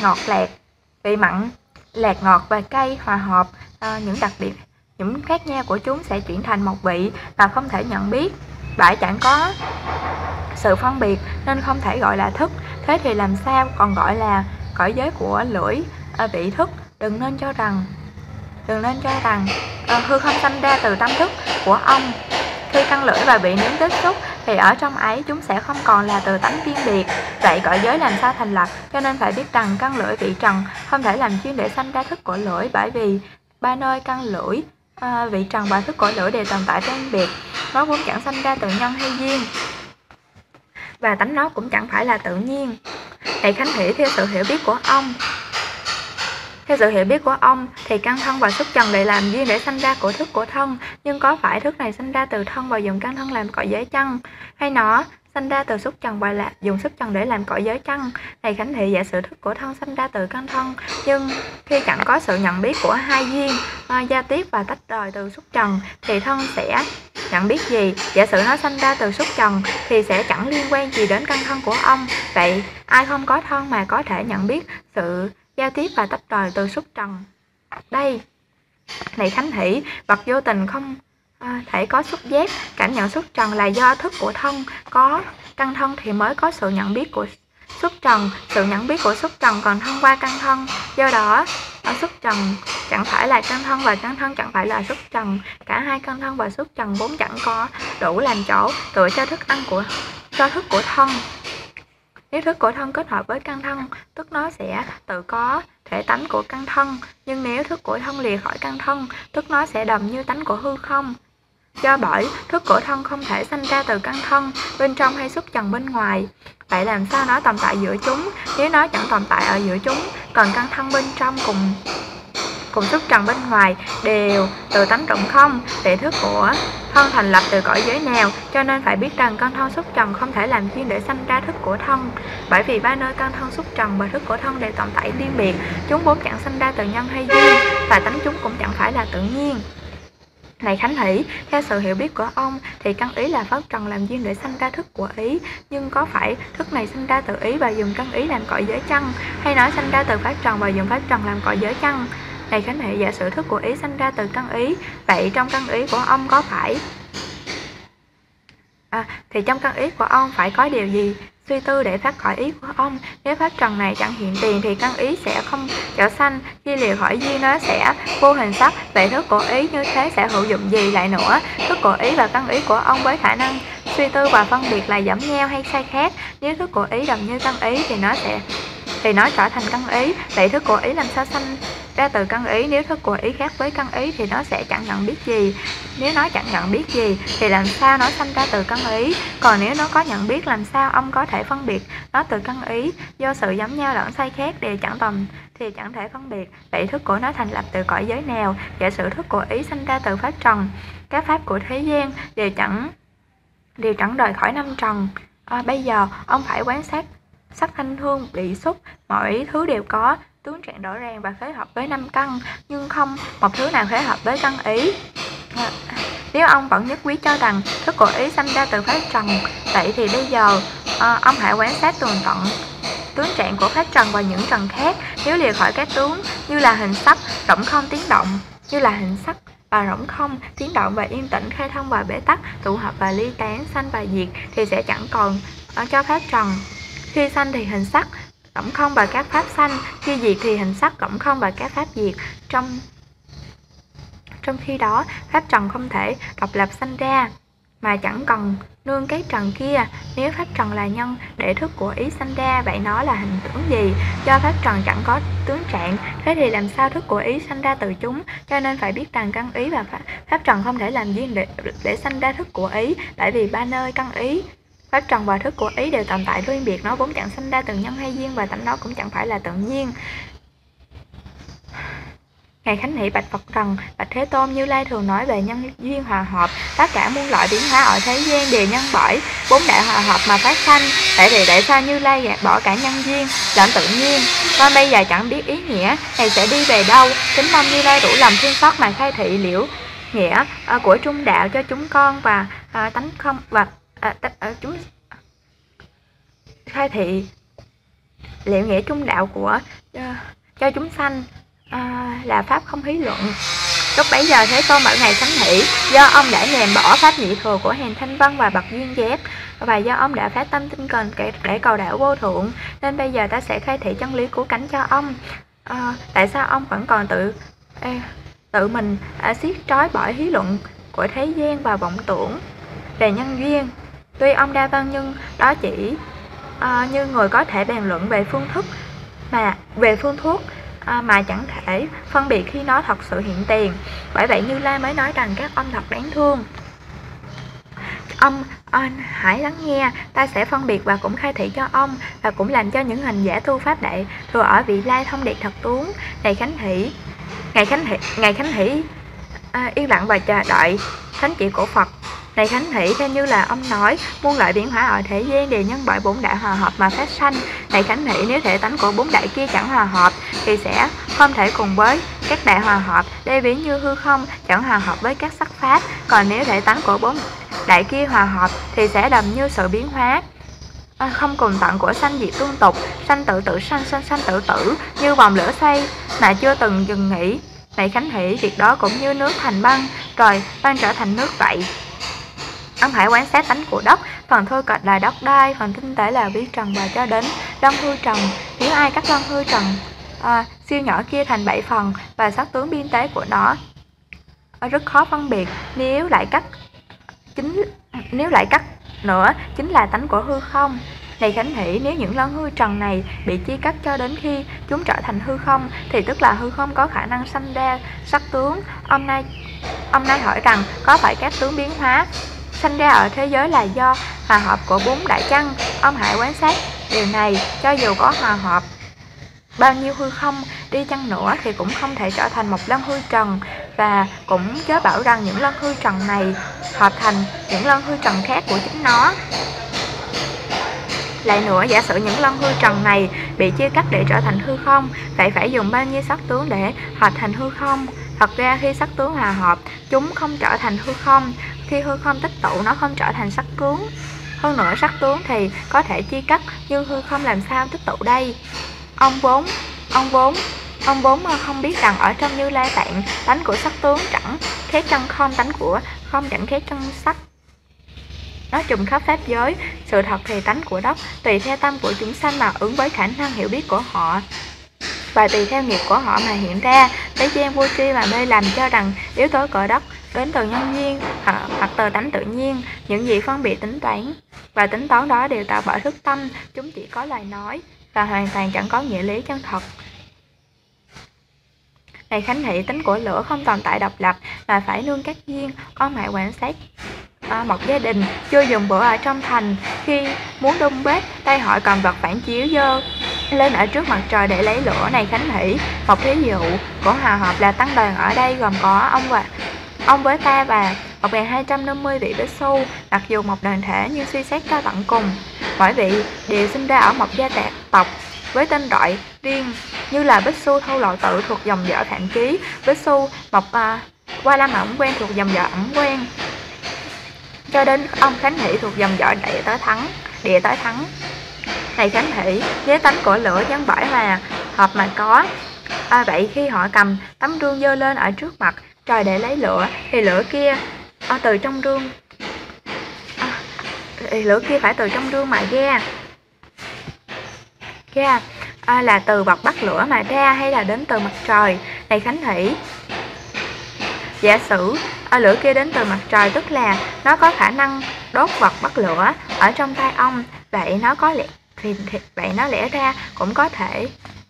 lạc ngọt và cay hòa hợp, những đặc điểm những khác nhau của chúng sẽ chuyển thành một vị và không thể nhận biết, bởi chẳng có sự phân biệt nên không thể gọi là thức. Thế thì làm sao còn gọi là cõi giới của lưỡi vị thức? Đừng nên cho rằng hư không sanh ra từ tâm thức của ông. Khi căn lưỡi và vị nếm tiếp xúc thì ở trong ấy chúng sẽ không còn là từ tánh riêng biệt. Vậy cõi giới làm sao thành lập? Cho nên phải biết rằng căn lưỡi vị trần không thể làm chuyên để sanh ra thức của lưỡi, bởi vì ba nơi căn lưỡi, vị trần và thức của lưỡi đều tồn tại riêng biệt, nó vốn chẳng sanh ra từ nhân hay duyên, và tánh nó cũng chẳng phải là tự nhiên. Này Khánh Hỷ, theo sự hiểu biết của ông thì căn thân và xúc trần để làm duyên để sanh ra của thức của thân, nhưng có phải thức này sanh ra từ thân và dùng căn thân làm cõi giới chăng? Hay nó sanh ra từ xúc trần và dùng xúc trần để làm cõi giới chăng? Này Khánh Hỷ, giả sử thức của thân sanh ra từ căn thân, nhưng khi chẳng có sự nhận biết của hai duyên, giao tiếp và tách rời từ xúc trần, thì thân sẽ nhận biết gì? Giả sử nó sanh ra từ xúc trần thì sẽ chẳng liên quan gì đến căn thân của ông. Vậy ai không có thân mà có thể nhận biết sự giao tiếp và tách rời từ xúc trần đây? Này Khánh Hỷ, vật vô tình không thể có xúc giác, cảm nhận xúc trần là do thức của thân có căn thân thì mới có sự nhận biết của xúc trần. Sự nhận biết của xúc trần còn thông qua căn thân, do đó xúc trần chẳng phải là căn thân và căn thân chẳng phải là xúc trần. Cả hai căn thân và xúc trần vốn chẳng có đủ làm chỗ tựa cho thức của thân. Nếu thức của thân kết hợp với căn thân, tức nó sẽ tự có thể tánh của căn thân. Nhưng nếu thức của thân lìa khỏi căn thân, tức nó sẽ đồng như tánh của hư không. Do bởi thức của thân không thể sanh ra từ căn thân bên trong hay xúc trần bên ngoài. Vậy làm sao nó tồn tại giữa chúng? Nếu nó chẳng tồn tại ở giữa chúng, còn căn thân bên trong cùng xúc trần bên ngoài đều từ tánh rộng không, để thức của thân thành lập từ cõi giới nào? Cho nên phải biết rằng căn thân xúc trần không thể làm duyên để sanh ra thức của thân, bởi vì ba nơi căn thân xúc trần và thức của thân đều tồn tại riêng biệt, chúng vốn chẳng sanh ra từ nhân hay duyên, và tánh chúng cũng chẳng phải là tự nhiên. Này Khánh Hỷ, theo sự hiểu biết của ông thì căn ý là pháp trần làm duyên để sanh ra thức của ý, nhưng có phải thức này sanh ra từ ý và dùng căn ý làm cõi giới chăng? Hay nói sanh ra từ pháp trần và dùng pháp trần làm cõi giới chăng? Này Khánh Hỷ, giả sử thức của ý sanh ra từ căn ý, vậy trong căn ý của ông có phải thì trong căn ý của ông phải có điều gì suy tư để phát khỏi ý của ông? Nếu pháp trần này chẳng hiện tiền thì căn ý sẽ không trở sanh, khi lìa khỏi duyên nó sẽ vô hình sắc. Vậy thức của ý như thế sẽ hữu dụng gì? Lại nữa, thức của ý và căn ý của ông với khả năng suy tư và phân biệt là giống nhau hay sai khác? Nếu thức của ý đồng như căn ý thì nó trở thành căn ý. Vậy thức của ý làm sao sanh ra từ căn ý? Nếu thức của ý khác với căn ý thì nó sẽ chẳng nhận biết gì. Nếu nó chẳng nhận biết gì thì làm sao nó sanh ra từ căn ý? Còn nếu nó có nhận biết, làm sao ông có thể phân biệt nó từ căn ý? Do sự giống nhau lẫn sai khác đều thì chẳng thể phân biệt. Vậy thức của nó thành lập từ cõi giới nào? Giả sử thức của ý sanh ra từ pháp trần, các pháp của thế gian đều chẳng rời khỏi năm trần. Bây giờ ông phải quan sát sắc thanh hương bị xúc, mọi thứ đều có tướng trạng rõ ràng và khế hợp với năm căn, nhưng không một thứ nào khế hợp với căn ý. Nếu ông vẫn nhất quyết cho rằng thức của ý sanh ra từ pháp trần, vậy thì bây giờ ông hãy quan sát tường tận tướng trạng của pháp trần và những trần khác. Nếu lìa khỏi các tướng như là hình sắc, rỗng không tiếng động, như là hình sắc và rỗng không tiếng động và yên tĩnh, khai thông và bế tắc, tụ hợp và ly tán, sanh và diệt, thì sẽ chẳng còn cho pháp trần. Khi sanh thì hình sắc, rỗng không và các pháp sanh, khi diệt thì hình sắc, rỗng không và các pháp diệt. Trong khi đó, pháp trần không thể độc lập sanh ra, mà chẳng cần nương cái trần kia. Nếu pháp trần là nhân để thức của ý sanh ra, vậy nó là hình tướng gì? Do pháp trần chẳng có tướng trạng, thế thì làm sao thức của ý sanh ra từ chúng? Cho nên phải biết rằng căn ý và pháp trần không thể làm duyên để sanh ra thức của ý, bởi vì ba nơi căn ý, pháp trần và thức của ý đều tồn tại riêng biệt, nó vốn chẳng sanh ra từ nhân hay duyên, và tánh nó cũng chẳng phải là tự nhiên. Ngài Khánh Hỷ bạch Phật rằng: Bạch Thế Tôn, Như Lai thường nói về nhân duyên hòa hợp, tất cả muôn loại biến hóa ở thế gian đều nhân bởi bốn đại hòa hợp mà phát sanh. Vậy thì tại sao Như Lai gạt bỏ cả nhân duyên, lệnh tự nhiên? Con bây giờ chẳng biết ý nghĩa này sẽ đi về đâu. Kính mong Như Lai đủ lòng thương xót mà khai thị liễu nghĩa của trung đạo cho chúng con và tánh không và chúng khai thị liệu nghĩa trung đạo của cho chúng sanh là pháp không hí luận. Lúc bấy giờ Thế Tôn bảo Ngài Khánh Hỷ: do ông đã nhàm bỏ pháp nhị thừa của Hàn Thanh Văn và Bậc Duyên Giác, và do ông đã phát tâm tinh cần để cầu đạo vô thượng, nên bây giờ ta sẽ khai thị chân lý của cánh cho ông. Tại sao ông vẫn còn tự mình siết trói bởi hí luận của thế gian và vọng tưởng về nhân duyên? Tuy ông đa văn nhưng đó chỉ như người có thể bàn luận về phương thuốc mà chẳng thể phân biệt khi nó thật sự hiện tiền. Bởi vậy Như Lai mới nói rằng các ông thật đáng thương. Ông hãy lắng nghe, ta sẽ phân biệt và cũng khai thị cho ông, và cũng làm cho những hành giả tu pháp đại thừa ở vị lai thông điệp thật tướng. Ngài Khánh Hỷ yên lặng và chờ đợi thánh chỉ của Phật. Này Khánh Hỷ, theo như là ông nói, muôn loại biến hóa ở thế gian đều nhân bởi bốn đại hòa hợp mà phát sanh. Này Khánh Hỷ, nếu thể tánh của bốn đại kia chẳng hòa hợp thì sẽ không thể cùng với các đại hòa hợp. Đây ví như hư không chẳng hòa hợp với các sắc pháp. Còn nếu thể tánh của bốn đại kia hòa hợp thì sẽ đầm như sự biến hóa không cùng tận của sanh diệt tương tục, sanh tự tử sanh, sanh sanh tự tử, như vòng lửa xoay mà chưa từng dừng nghỉ. Này Khánh Hỷ, việc đó cũng như nước thành băng, rồi băng trở thành nước vậy. Ông hãy quan sát tánh của đất, phần thô kệch là đất đai, phần tinh tế là vi trần, và cho đến lân hư trần. Nếu ai cắt lân hư trần siêu nhỏ kia thành 7 phần, và sắc tướng biên tế của nó rất khó phân biệt. Nếu lại cắt nữa chính là tánh của hư không. Này Khánh Hỷ, nếu những lân hư trần này bị chia cắt cho đến khi chúng trở thành hư không, thì tức là hư không có khả năng sanh ra sắc tướng. Ông nay hỏi rằng có phải các tướng biến hóa sanh ra ở thế giới là do hòa hợp của bốn đại căn? Ông hãy quan sát điều này. Cho dù có hòa hợp bao nhiêu hư không đi chăng nữa thì cũng không thể trở thành một lân hư trần, và cũng chớ bảo rằng những lân hư trần này hợp thành những lân hư trần khác của chính nó. Lại nữa, giả sử những lân hư trần này bị chia cắt để trở thành hư không, vậy phải dùng bao nhiêu sắc tướng để hợp thành hư không? Thật ra khi sắc tướng hòa hợp, chúng không trở thành hư không. Khi hư không tích tụ, nó không trở thành sắc tướng. Hơn nữa, sắc tướng thì có thể chia cắt, nhưng hư không làm sao tích tụ đây? Ông vốn không biết rằng ở trong Như Lai Tạng, tánh của sắc tướng chẳng khác chân không, tánh của không chẳng khác chân sắc. Nó trùm khắp pháp giới. Sự thật thì tánh của đất tùy theo tâm của chúng sanh mà ứng với khả năng hiểu biết của họ, và tùy theo nghiệp của họ mà hiện ra. Thế gian vô tri mà mê lầm cho rằng yếu tố của đất đến từ nhân duyên hoặc từ tánh tự nhiên. Những gì phân biệt tính toán và tính toán đó đều tạo bởi thức tâm. Chúng chỉ có lời nói và hoàn toàn chẳng có nghĩa lý chân thật. Này Khánh Hỷ, tính của lửa không tồn tại độc lập mà phải nương các duyên. Ông hãy quan sát một gia đình chưa dùng bữa ở trong thành, khi muốn đun bếp, tay họ cầm vật phản chiếu dơ lên ở trước mặt trời để lấy lửa. Này Khánh Hỷ, một thí dụ của hòa hợp là tăng đoàn ở đây gồm có ông với ta và 1250 vị bích xu, mặc dù một đoàn thể nhưng suy xét cho tận cùng. Mỗi vị đều sinh ra ở một gia tộc với tên gọi riêng, như là Bích Xu Thâu Lộ Tự thuộc dòng dõi Phạm Ký, Bích Xu Qua Lâm Ẩn Quen thuộc dòng dõi Ẩn Quen, cho đến ông Khánh Thị thuộc dòng dõi Địa Tới Thắng. Này Khánh Thị, với tánh của lửa dân bởi hòa hợp mà có. Vậy khi họ cầm tấm rương dơ lên ở trước mặt trời để lấy lửa, thì lửa kia từ trong rương phải từ trong rương mà ra. Là từ vật bắt lửa mà ra hay là đến từ mặt trời? Này Khánh Thị, giả sử lửa kia đến từ mặt trời, tức là nó có khả năng đốt vật bắt lửa ở trong tay ông. Vậy nó lẽ ra cũng có thể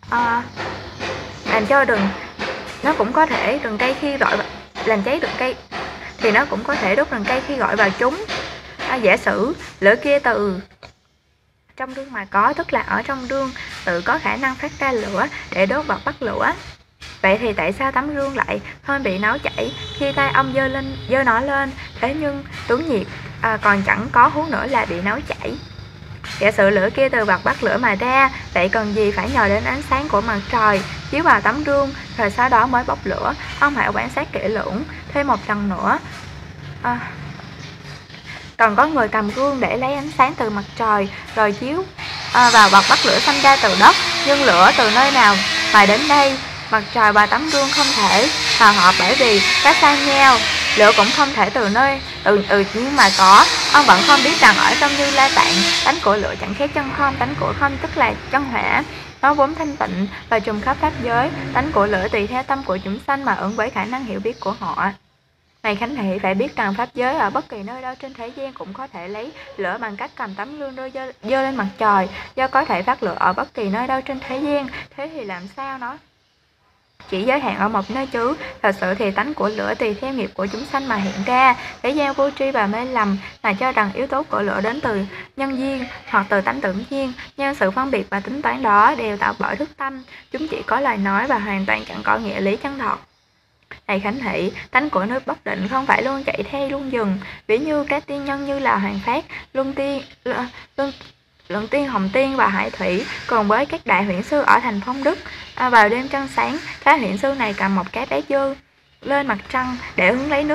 làm cho nó cũng có thể rừng cây khi gọi làm cháy rừng cây, thì nó cũng có thể đốt rừng cây khi gọi vào chúng. Giả sử lửa kia từ trong rương mà có, tức là ở trong rương tự có khả năng phát ra lửa để đốt vật bắt lửa. Vậy thì tại sao tấm rương lại không bị nấu chảy khi tay ông dơ nó lên? Thế nhưng tướng nhiệt còn chẳng có huống nữa là bị nấu chảy. Giả sử lửa kia từ vật bắt lửa mà ra, vậy cần gì phải nhờ đến ánh sáng của mặt trời chiếu vào tấm rương rồi sau đó mới bốc lửa? Ông hãy quan sát kỹ lưỡng thêm một lần nữa. Còn có người cầm gương để lấy ánh sáng từ mặt trời rồi chiếu vào vật bắt lửa xông ra từ đất, nhưng lửa từ nơi nào mà đến đây? Mặt trời và tấm gương không thể hòa hợp bởi vì cách xa nhau. Lửa cũng không thể từ nơi nhưng mà có. Ông vẫn không biết rằng ở trong Như Lai Tạng, tánh của lửa chẳng khác chân không, tánh của không tức là chân hỏa. Nó vốn thanh tịnh và trùm khắp pháp giới. Tánh của lửa tùy theo tâm của chúng sanh mà ứng với khả năng hiểu biết của họ. Này Khánh Thị, phải biết rằng pháp giới ở bất kỳ nơi đâu trên thế gian cũng có thể lấy lửa bằng cách cầm tấm gương dơ lên mặt trời, do có thể phát lửa ở bất kỳ nơi đâu trên thế gian. Thế thì làm sao nó chỉ giới hạn ở một nơi chứ? Thật sự thì tánh của lửa tùy theo nghiệp của chúng sanh mà hiện ra. Thế gian vô tri và mê lầm mà cho rằng yếu tố của lửa đến từ nhân duyên hoặc từ tánh tự nhiên, nhưng sự phân biệt và tính toán đó đều tạo bởi thức tâm. Chúng chỉ có lời nói và hoàn toàn chẳng có nghĩa lý chân thật. Này Khánh Thị, tánh của nước bất định không phải luôn chạy theo luôn dừng. Ví như các tiên nhân như là Hoàng Phát, Lượng Tiên, Hồng Tiên và Hải Thủy, cùng với các đại huyễn sư ở thành Phong Đức. Vào đêm trăng sáng, các huyễn sư này cầm một cái bé dơ lên mặt trăng để hướng lấy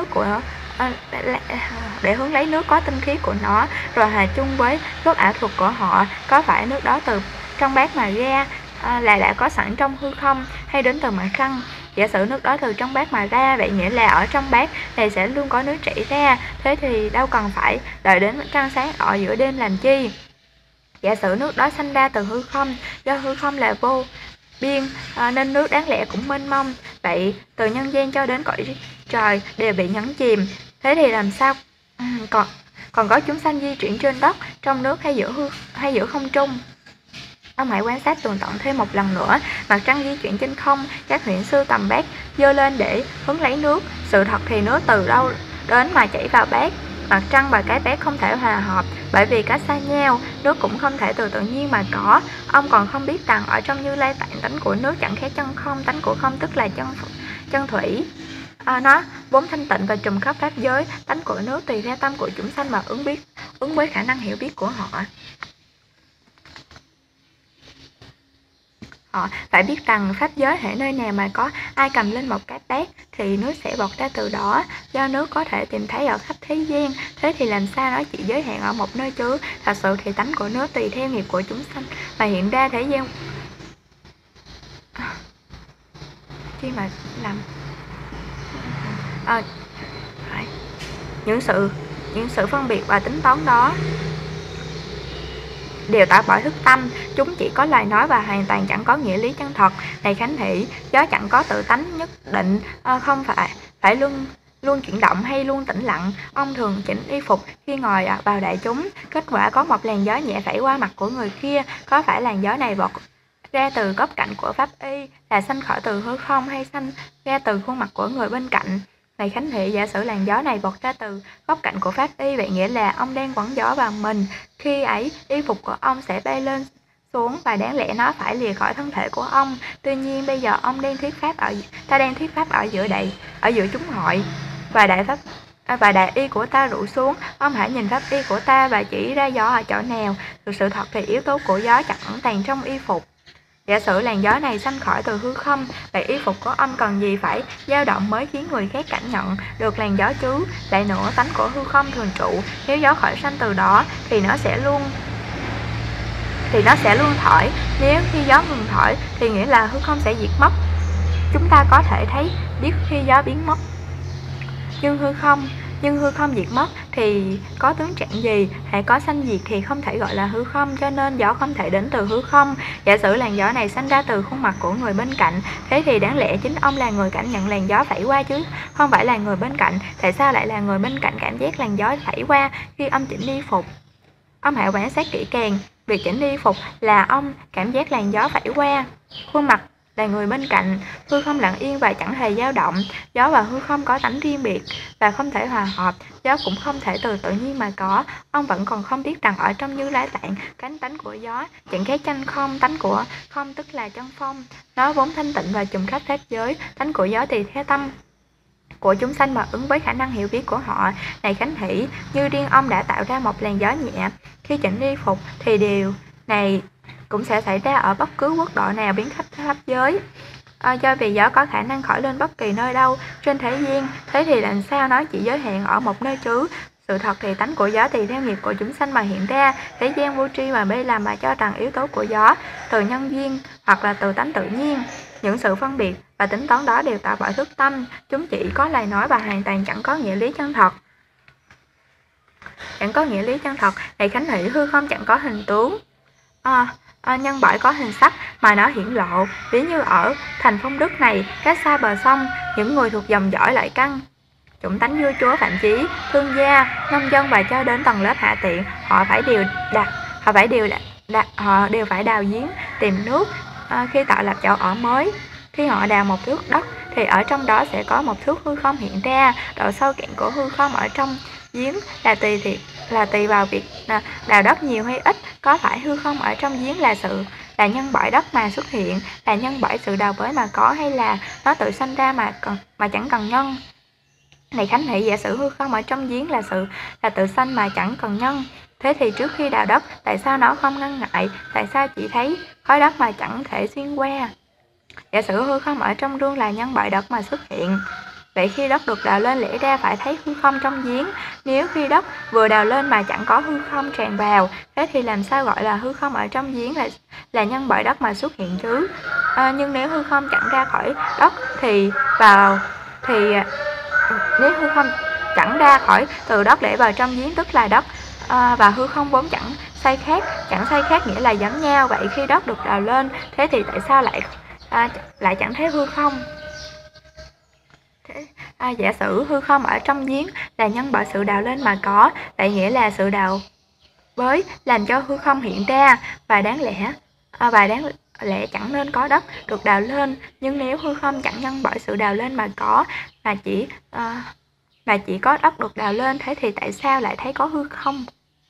nước có tinh khí của nó, rồi hòa chung với nước ảo thuật của họ. Có phải nước đó từ trong bát mà ra là đã có sẵn trong hư không, hay đến từ mặt trăng? Giả sử nước đó từ trong bát mà ra, vậy nghĩa là ở trong bát này sẽ luôn có nước chảy ra. Thế thì đâu cần phải đợi đến trăng sáng ở giữa đêm làm chi? Giả sử nước đó sanh ra từ hư không, do hư không là vô biên nên nước đáng lẽ cũng mênh mông. Vậy từ nhân gian cho đến cõi trời đều bị nhấn chìm. Thế thì làm sao còn có chúng sanh di chuyển trên đất, trong nước hay giữa không trung? Ông hãy quan sát tường tận thêm một lần nữa. Mặt trăng di chuyển trên không, các huyễn sư tầm bát dơ lên để hứng lấy nước. Sự thật thì nước từ đâu đến mà chảy vào bát? Mặt trăng và cái bát không thể hòa hợp bởi vì cách xa nhau. Nước cũng không thể từ tự nhiên mà có. Ông còn không biết rằng ở trong Như Lai Tạng, tánh của nước chẳng khác chân không, tánh của không tức là chân thủy. Nó vốn thanh tịnh và trùm khắp pháp giới. Tánh của nước tùy theo tâm của chúng sanh mà ứng với khả năng hiểu biết của họ. Họ phải biết rằng pháp giới hệ nơi nào mà có ai cầm lên một cái bát thì nước sẽ bọt ra từ đó, do nước có thể tìm thấy ở khắp thế gian. Thế thì làm sao nó chỉ giới hạn ở một nơi chứ? Thật sự thì tánh của nước tùy theo nghiệp của chúng sanh mà hiện ra thế gian. Chi mà làm những sự phân biệt và tính toán đó đều tạo bởi thức tâm. Chúng chỉ có lời nói và hoàn toàn chẳng có nghĩa lý chân thật. Này Khánh Thị, gió chẳng có tự tánh nhất định, không phải luôn chuyển động hay luôn tĩnh lặng. Ông thường chỉnh y phục khi ngồi vào đại chúng, kết quả có một làn gió nhẹ phẩy qua mặt của người kia. Có phải làn gió này vọt ra từ góc cạnh của pháp y, là sanh khỏi từ hư không, hay sanh ra từ khuôn mặt của người bên cạnh? Này Khánh Thị, giả sử làn gió này vọt ra từ góc cạnh của pháp y, vậy nghĩa là ông đang quẳng gió vào mình. Khi ấy, y phục của ông sẽ bay lên xuống và đáng lẽ nó phải lìa khỏi thân thể của ông. Tuy nhiên bây giờ ông đang thuyết pháp ở giữa chúng hội và Và đại y của ta rủ xuống, ông hãy nhìn pháp y của ta và chỉ ra gió ở chỗ nào. Sự thật thì yếu tố của gió chẳng ẩn tàng trong y phục. Giả sử làn gió này sanh khỏi từ hư không, vậy y phục của ông cần gì phải dao động mới khiến người khác cảm nhận được làn gió chứ? Lại nữa, tánh của hư không thường trụ, nếu gió khởi sanh từ đó thì nó sẽ luôn thổi. Nếu khi gió ngừng thổi thì nghĩa là hư không sẽ diệt mất. Chúng ta có thể thấy biết khi gió biến mất. Nhưng hư không diệt mất thì có tướng trạng gì? Hãy có sanh diệt thì không thể gọi là hư không, cho nên gió không thể đến từ hư không. Giả sử làn gió này sanh ra từ khuôn mặt của người bên cạnh, thế thì đáng lẽ chính ông là người cảm nhận làn gió phẩy qua chứ không phải là người bên cạnh. Tại sao lại là người bên cạnh cảm giác làn gió phẩy qua khi ông chỉnh y phục? Ông hãy quan sát kỹ càng, việc chỉnh y phục là ông cảm giác làn gió phẩy qua khuôn mặt là người bên cạnh. Hư không lặng yên và chẳng hề dao động. Gió và hư không có tánh riêng biệt và không thể hòa hợp. Gió cũng không thể từ tự nhiên mà có. Ông vẫn còn không biết rằng ở trong Như Lai Tạng, cánh tánh của gió chẳng khác chân không. Tánh của không tức là chân phong, nó vốn thanh tịnh và trùm khắp pháp giới. Tánh của gió tùy theo tâm của chúng sanh mà ứng với khả năng hiểu biết của họ. Này Khánh Hỷ, như riêng ông đã tạo ra một làn gió nhẹ khi chỉnh y phục thì điều này cũng sẽ xảy ra ở bất cứ quốc độ nào biến khắp pháp giới. Do vì gió có khả năng khởi lên bất kỳ nơi đâu trên thế gian, thế thì làm sao nó chỉ giới hạn ở một nơi chứ? Sự thật thì tánh của gió tùy theo nghiệp của chúng sanh mà hiện ra. Thế gian vô tri mà mê lầm mà cho rằng yếu tố của gió từ nhân duyên hoặc là từ tánh tự nhiên. Những sự phân biệt và tính toán đó đều tạo bởi thức tâm. Chúng chỉ có lời nói và hoàn toàn chẳng có nghĩa lý chân thật. Này Khánh Hỷ, hư không chẳng có hình tướng, nhân bởi có hình sắc mà nó hiển lộ. Ví như ở thành Phong Đức này, cách xa bờ sông, những người thuộc dòng dõi lợi căn, chủng tánh vua chúa phạm chí, thương gia, nông dân và cho đến tầng lớp hạ tiện, họ đều phải đào giếng tìm nước khi tạo lập chỗ ở mới. Khi họ đào một thước đất thì ở trong đó sẽ có một thước hư không hiện ra. Độ sâu cạn của hư không ở trong giếng là tùy vào việc đào đất nhiều hay ít. Có phải hư không ở trong giếng là nhân bởi đất mà xuất hiện, là nhân bởi sự đào bới mà có, hay là nó tự sanh ra mà chẳng cần nhân? Này Khánh Hỷ, giả sử hư không ở trong giếng là tự sanh mà chẳng cần nhân, thế thì trước khi đào đất, tại sao nó không ngăn ngại? Tại sao chỉ thấy khối đất mà chẳng thể xuyên qua? Giả sử hư không ở trong rương là nhân bởi đất mà xuất hiện, vậy khi đất được đào lên lẽ ra phải thấy hư không trong giếng. Nếu khi đất vừa đào lên mà chẳng có hư không tràn vào, thế thì làm sao gọi là hư không ở trong giếng là nhân bởi đất mà xuất hiện chứ? Nhưng nếu hư không chẳng ra khỏi đất nếu hư không chẳng ra khỏi từ đất để vào trong giếng tức là đất, và hư không vốn chẳng xây khác nghĩa là giống nhau. Vậy khi đất được đào lên, thế thì tại sao lại chẳng thấy hư không? Giả sử hư không ở trong giếng là nhân bởi sự đào lên mà có, vậy nghĩa là sự đào bới làm cho hư không hiện ra, và đáng lẽ chẳng nên có đất được đào lên. Nhưng nếu hư không chẳng nhân bởi sự đào lên mà có, mà chỉ có đất được đào lên, thế thì tại sao lại thấy có hư không?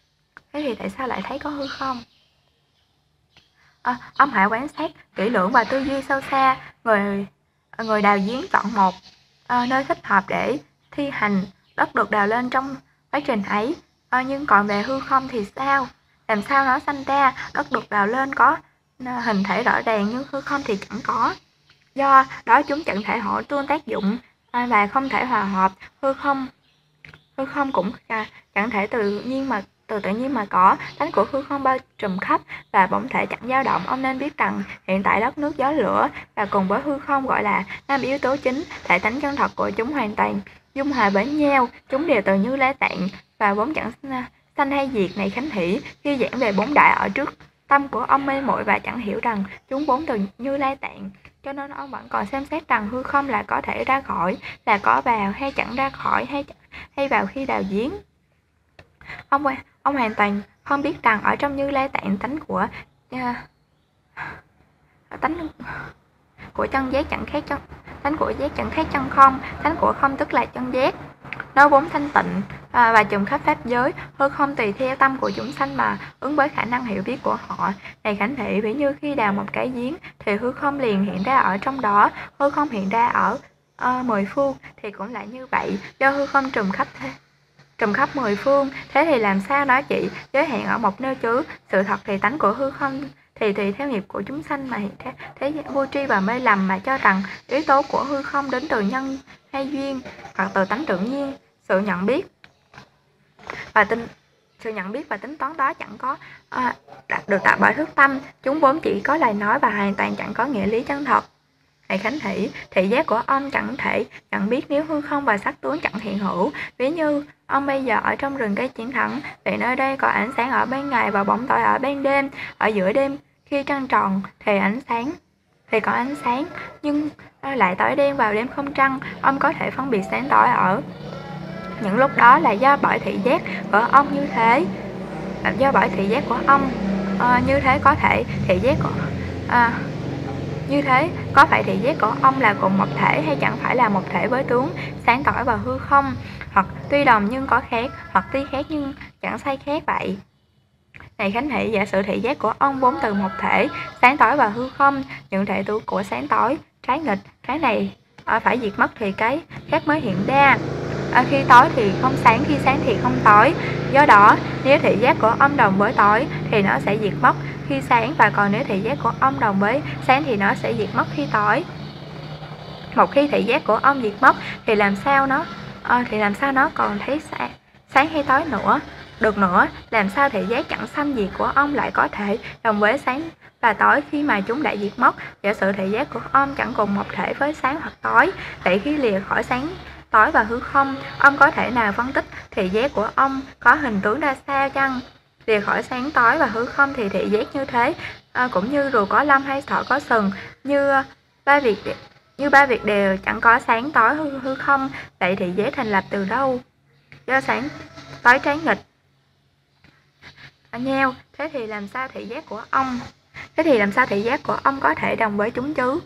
Ông hãy quan sát kỹ lưỡng và tư duy sâu xa. Người đào giếng chọn một nơi thích hợp để thi hành đất được đào lên trong quá trình ấy. Nhưng còn về hư không thì sao? Làm sao nó sanh ra? Đất được đào lên có hình thể rõ ràng nhưng hư không thì chẳng có. Do đó chúng chẳng thể hỗ tương tác dụng và không thể hòa hợp. Hư không cũng chẳng thể tự nhiên mà có. Tánh của hư không bao trùm khắp và bổn thể chẳng dao động. Ông nên biết rằng hiện tại đất nước gió lửa và cùng với hư không gọi là 5 yếu tố chính. Thể tánh chân thật của chúng hoàn toàn dung hòa với nhau. Chúng đều từ Như Lai Tạng và vốn chẳng sanh hay diệt. Này Khánh Hỷ, khi giảng về bốn đại ở trước, tâm của ông mê muội và chẳng hiểu rằng chúng vốn từ Như Lai Tạng, cho nên ông vẫn còn xem xét rằng hư không là có thể ra khỏi, là có vào hay chẳng ra khỏi, hay vào khi đào giếng. Ông hoàn toàn không biết rằng ở trong Như Lai Tạng tánh của chân giác chẳng khác chân không. Tánh của không tức là chân giác, nó vốn thanh tịnh và trùm khắp pháp giới. Hư không tùy theo tâm của chúng sanh mà ứng với khả năng hiểu biết của họ. Này Khánh Thị, ví như khi đào một cái giếng thì hư không liền hiện ra ở trong đó. Hư không hiện ra mười phương thì cũng lại như vậy, do hư không trùm khắp mười phương, thế thì làm sao nó chỉ giới hạn ở một nơi chứ? Sự thật thì tánh của hư không thì tùy theo nghiệp của chúng sanh mà hiện thế vô tri và mê lầm mà cho rằng yếu tố của hư không đến từ nhân hay duyên hoặc từ tánh tự nhiên. Sự nhận biết và tính toán đó chẳng có được tạo bởi thức tâm, chúng vốn chỉ có lời nói và hoàn toàn chẳng có nghĩa lý chân thật. Thầy Khánh Hỷ, thị giác của ông chẳng thể nhận biết nếu hư không và sắc tướng chẳng hiện hữu. Ví như ông bây giờ ở trong rừng cây chiến thẳng, vì nơi đây có ánh sáng ở ban ngày và bóng tối ở ban đêm. Ở giữa đêm khi trăng tròn thì có ánh sáng, nhưng lại tối đen vào đêm không trăng. Ông có thể phân biệt sáng tối ở những lúc đó là do bởi thị giác của ông như thế. Do bởi thị giác của ông như thế có thể thị giác của như thế có phải thị giác của ông là cùng một thể hay chẳng phải là một thể với tướng sáng tỏ và hư không, hoặc tuy đồng nhưng có khác, hoặc tuy khác nhưng chẳng sai khác vậy? Này Khánh Hỷ, giả sử thị giác của ông vốn từ một thể sáng tối và hư không, những thể tướng của sáng tối trái nghịch, cái này phải diệt mất thì cái khác mới hiện ra. Khi tối thì không sáng, khi sáng thì không tối. Do đó nếu thị giác của ông đồng với tối thì nó sẽ diệt mất khi sáng, và còn nếu thị giác của ông đồng với sáng thì nó sẽ diệt mất khi tối. Một khi thị giác của ông diệt mất thì làm sao nó còn thấy sáng hay tối được nữa? Làm sao thị giác chẳng sanh diệt của ông lại có thể đồng với sáng và tối khi mà chúng đã diệt mất? Giả sử thị giác của ông chẳng cùng một thể với sáng hoặc tối, vậy khi lìa khỏi sáng tối và hư không, ông có thể nào phân tích thị giác của ông có hình tướng ra sao chăng? Lìa khỏi sáng tối và hư không thì thị giác như thế cũng như rùa có lông hay thỏ có sừng, như ba việc đều chẳng có sáng tối hư không. Vậy thị giác thành lập từ đâu? Do sáng tối trái nghịch nhau. Thế thì làm sao thị giác của ông có thể đồng với chúng chứ?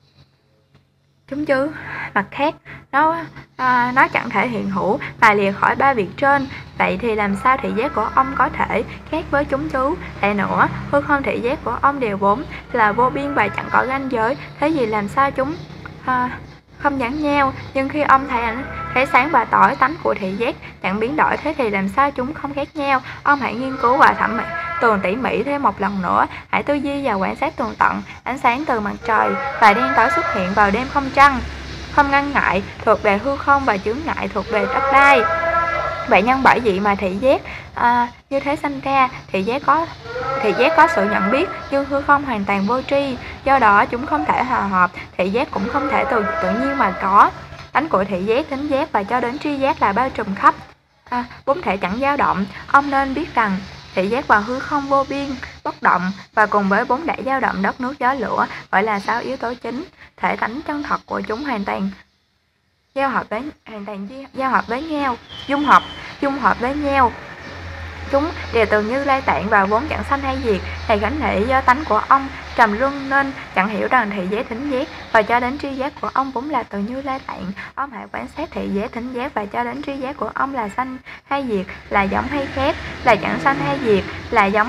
Mặt khác nó chẳng thể hiện hữu mà lìa khỏi ba việc trên. Vậy thì làm sao thị giác của ông có thể khác với chúng chứ? Lại nữa, hư không thị giác của ông đều vốn là vô biên và chẳng có ranh giới, thế gì làm sao chúng không giống nhau? Nhưng khi ông thấy sáng và tối, tánh của thị giác chẳng biến đổi, thế thì làm sao chúng không khác nhau? Ông hãy nghiên cứu và thẩm mỹ tường tỉ mỉ thêm một lần nữa. Hãy tư duy và quan sát tường tận ánh sáng từ mặt trời và đen tối xuất hiện vào đêm không trăng. Không ngăn ngại thuộc về hư không và chướng ngại thuộc về đất đai. Vậy nhân bởi vậy mà thị giác như thế sanh ra. Thị giác có sự nhận biết, nhưng hư không hoàn toàn vô tri. Do đó chúng không thể hòa hợp. Thị giác cũng không thể tự nhiên mà có. Tánh của thị giác, thính giác và cho đến tri giác là bao trùm khắp bốn thể chẳng dao động. Ông nên biết rằng thị giác và hư không vô biên, bất động và cùng với bốn đại dao động đất nước gió lửa gọi là 6 yếu tố chính. Thể tánh chân thật của chúng hoàn toàn giao hợp với nhau, dung hợp với nhau. Chúng đều từ Như Lai Tạng và vốn chẳng sanh hay diệt. Thầy Khánh Hỷ, do tánh của ông trầm luân nên chẳng hiểu rằng thị giác, thính giác và cho đến tri giác của ông vốn là từ Như Lai Tạng. Ông hãy quan sát thị giác, thính giác và cho đến tri giác của ông là sanh hay diệt, là giống hay khác, là chẳng sanh hay diệt, là giống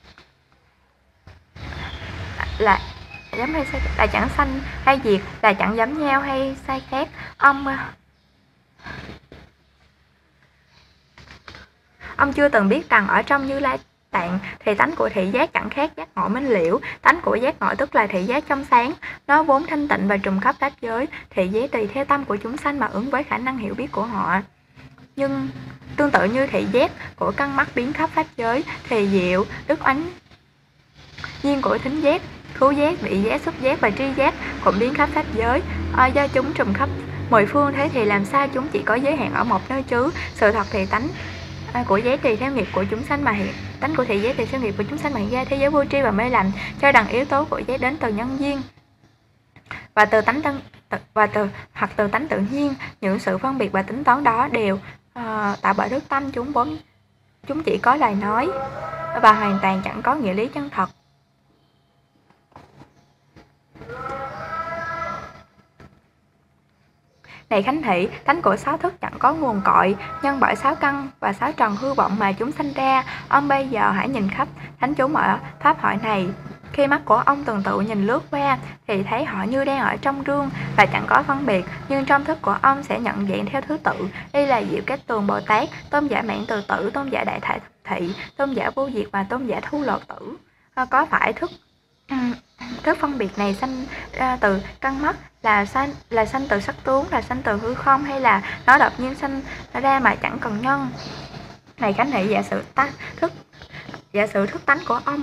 hay sai, là chẳng sanh hay diệt, là chẳng giống nhau hay sai khác. Ông chưa từng biết rằng ở trong Như Lai Tạng thì tánh của thị giác chẳng khác giác ngộ minh liễu. Tánh của giác ngộ tức là thị giác trong sáng, nó vốn thanh tịnh và trùm khắp pháp giới. Thị giác tùy theo tâm của chúng sanh mà ứng với khả năng hiểu biết của họ. Nhưng tương tự như thị giác của căn mắt biến khắp pháp giới, thì diệu, đức ánh nhiên của thính giác, khứu giác, vị giác, xúc giác và tri giác cũng biến khắp pháp giới. Do chúng trùm khắp mười phương, thế thì làm sao chúng chỉ có giới hạn ở một nơi chứ? Sự thật thì tánh của giác tùy theo nghiệp của chúng sanh mà hiện tánh của thị giác tùy theo nghiệp của chúng sanh mà hiện ra. Thế giới vô tri và mê lầm cho rằng yếu tố của giác đến từ nhân duyên và từ tánh tự nhiên. Những sự phân biệt và tính toán đó đều tạo bởi đức tâm. Chúng chỉ có lời nói và hoàn toàn chẳng có nghĩa lý chân thật. Này Khánh Thị, tánh của sáu thức chẳng có nguồn cội, nhân bởi sáu căn và sáu trần hư vọng mà chúng sanh ra. Ông bây giờ hãy nhìn khắp thánh chúng ở pháp hội này. Khi mắt của ông tuần tự nhìn lướt qua thì thấy họ như đang ở trong gương và chẳng có phân biệt, nhưng trong thức của ông sẽ nhận dạng theo thứ tự. Đây là Diệu Cát Tường Bồ Tát, tôn giả Mạn Từ Tử, tôn giả Đại Thải Thị, tôn giả Vô Diệt và tôn giả Thu Lộ Tử. Có phải thức phân biệt này sanh ra từ căn mắt, là sanh từ sắc tướng, là sanh từ hư không, hay là nó đột nhiên sanh ra mà chẳng cần nhân? Này Khánh Thị, giả sử thức tánh của ông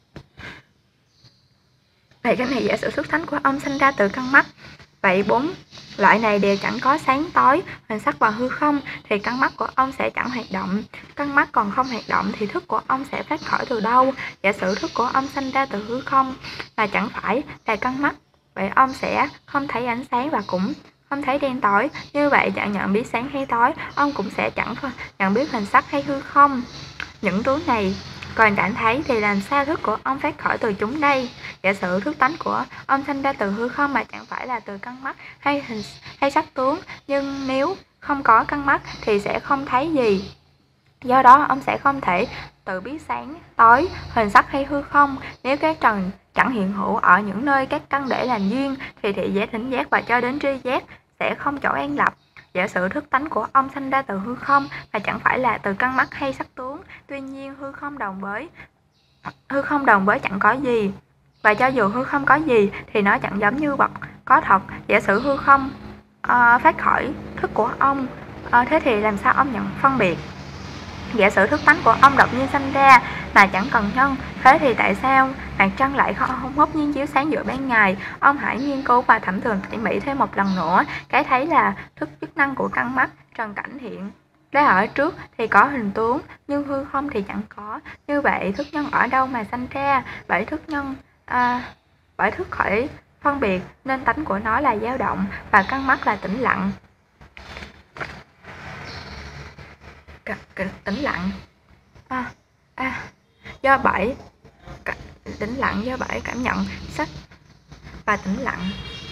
sinh ra từ căn mắt, vậy 4 loại này đều chẳng có sáng tối, hình sắc và hư không, thì căn mắt của ông sẽ chẳng hoạt động. Căn mắt còn không hoạt động thì thức của ông sẽ phát khởi từ đâu? Giả sử thức của ông sinh ra từ hư không mà chẳng phải là căn mắt, vậy ông sẽ không thấy ánh sáng và cũng không thấy đen tối. Như vậy chẳng nhận biết sáng hay tối, ông cũng sẽ chẳng nhận biết hình sắc hay hư không. Những tướng này còn chẳng thấy thì làm sao thức của ông phát khởi từ chúng đây? Giả sử thức tánh của ông sinh ra từ hư không mà chẳng phải là từ căn mắt hay sắc tướng, nhưng nếu không có căn mắt thì sẽ không thấy gì. Do đó ông sẽ không thể tự biết sáng, tối, hình sắc hay hư không. Nếu các trần chẳng hiện hữu ở những nơi các căn để làm duyên thì thị giác, thính giác và cho đến tri giác sẽ không chỗ an lập. Giả sử thức tánh của ông sinh ra từ hư không mà chẳng phải là từ căn mắt hay sắc tướng, tuy nhiên hư không đồng với chẳng có gì, và cho dù hư không có gì thì nó chẳng giống như vật có thật. Giả sử hư không phát khởi thức của ông, thế thì làm sao ông nhận phân biệt? Giả sử thức tánh của ông đột nhiên sinh ra mà chẳng cần nhân, thế thì tại sao mặt trăng lại không hốt nhiên chiếu sáng giữa ban ngày? Ông hãy nghiên cứu và thẩm thường tỉ mỉ thêm một lần nữa. Cái thấy là thức chức năng của căn mắt, trần cảnh hiện ra ở trước thì có hình tướng, nhưng hư không thì chẳng có. Như vậy thức nhân ở đâu mà sanh ra? Bởi thức khởi phân biệt nên tánh của nó là dao động và căn mắt là tĩnh lặng. Do bởi cảm nhận sắc và tĩnh lặng.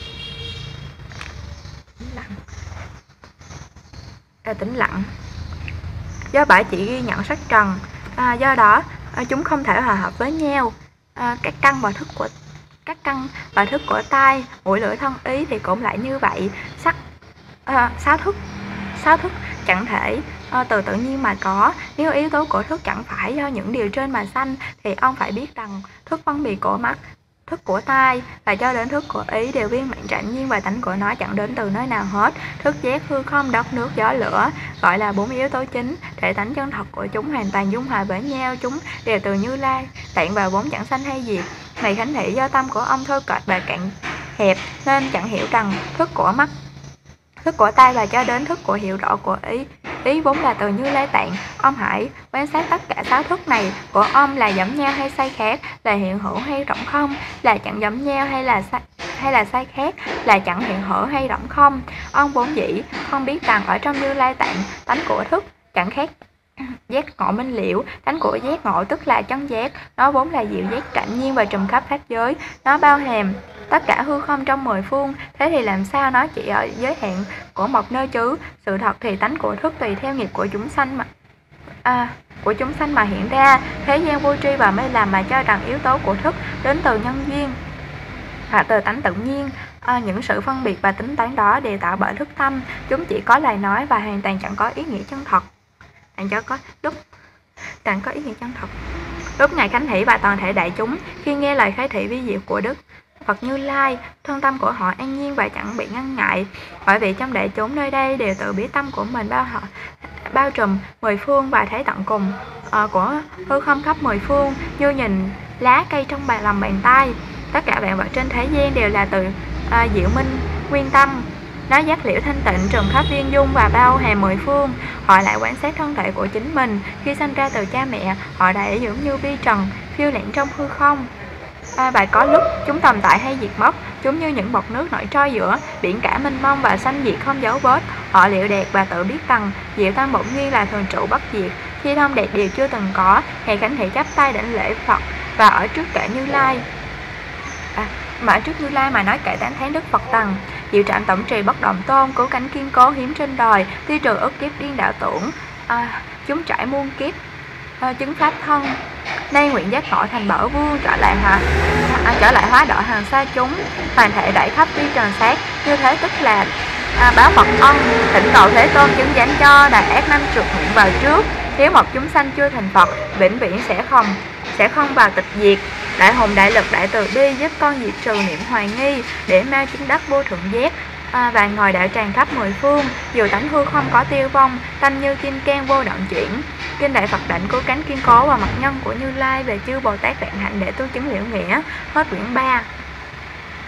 Do bởi chỉ ghi nhận sắc trần, do đó chúng không thể hòa hợp với nhau. Các căn và thức của tai, mũi, lưỡi, thân, ý thì cũng lại như vậy. Sáu thức chẳng thể từ tự nhiên mà có. Nếu yếu tố của thức chẳng phải do những điều trên mà sanh thì ông phải biết rằng thức phân biệt của mắt, thức của tai và cho đến thức của ý đều viên mãn trạng nhiên, và tánh của nó chẳng đến từ nơi nào hết. Thức giác, hư không, đất, nước, gió, lửa gọi là 4 yếu tố chính. Thể tánh chân thật của chúng hoàn toàn dung hòa với nhau, chúng đều từ Như Lai tạng vào vốn chẳng sanh hay diệt. Này Khánh Thị, do tâm của ông thô kệch và cạn hẹp nên chẳng hiểu rằng thức của mắt, thức của tai và cho đến thức của hiểu rõ của ý vốn là từ Như Lai tạng. Ông hãy quan sát tất cả 6 thức này của ông là giống nhau hay sai khác, là hiện hữu hay rỗng không, là chẳng giống nhau hay là sai khác, là chẳng hiện hữu hay rỗng không. Ông vốn dĩ không biết rằng ở trong Như Lai tạng, tánh của thức chẳng khác giác ngộ minh liễu. Tánh của giác ngộ tức là chân giác, nó vốn là diệu giác trạm nhiên và trùm khắp pháp giới, nó bao hàm tất cả hư không trong 10 phương. Thế thì làm sao nó chỉ ở giới hạn của một nơi chứ? Sự thật thì tánh của thức tùy theo nghiệp của chúng sanh mà hiện ra. Thế gian vô tri và mê lầm mà cho rằng yếu tố của thức đến từ nhân duyên hoặc từ tánh tự nhiên. Những sự phân biệt và tính toán đó đều tạo bởi thức tâm, chúng chỉ có lời nói và hoàn toàn chẳng có ý nghĩa chân thật. Lúc Ngài Khánh Thị và toàn thể đại chúng khi nghe lời khai thị vi diệu của Đức Phật Như Lai, thân tâm của họ an nhiên và chẳng bị ngăn ngại, bởi vì trong đại chúng nơi đây đều tự biết tâm của mình bao trùm 10 phương và thấy tận cùng của hư không khắp 10 phương, như nhìn lá cây trong lòng bàn tay. Tất cả vạn vật trên thế gian đều là từ diệu minh nguyên tâm, nó giác liễu thanh tịnh trùm khắp viên dung và bao hàm 10 phương. Họ lại quan sát thân thể của chính mình khi sinh ra từ cha mẹ, họ đã giống như vi trần phiêu lãng trong hư không. Và có lúc chúng tồn tại hay diệt mất, chúng như những bọt nước nổi trôi giữa biển cả mênh mông và sanh diệt không dấu vết. Họ liệu đẹp và tự biết rằng diệu tâm bổn nguyên là thường trụ bất diệt. Khi thông đạt điều chưa từng có, Ngài Khánh Thị chắp tay đảnh lễ Phật và ở trước kệ Như Lai mà nói kệ tán thán Đức Phật rằng: diệu trạm tổng trì bất động tôn, cứu cánh kiên cố hiếm trên đời, tiêu trừ ức kiếp điên đạo tưởng, chúng trải muôn kiếp chứng pháp thân, nay nguyện giác ngộ thành Bảo Vương, trở lại hóa độ hàng xa chúng. Toàn thể đẩy khắp vi trần sát, như thế tức là báo Phật ân, thỉnh cầu Thế Tôn chứng giám cho đàn ác năm trượt nguyện vào trước. Nếu một chúng sanh chưa thành Phật, vĩnh viễn sẽ không vào tịch diệt. Đại hùng đại lực đại từ bi, giúp con diệt trừ niệm hoài nghi, để mau chứng đắc vô thượng giác. Và ngồi đạo tràn khắp mười phương, dù tánh hư không có tiêu vong, tâm như kim cang vô động chuyển. Kinh Đại Phật Đảnh cứu cánh kiên cố và mặt nhân của Như Lai về chư Bồ Tát vạn hạnh để tu chứng liễu nghĩa. Hết quyển 3.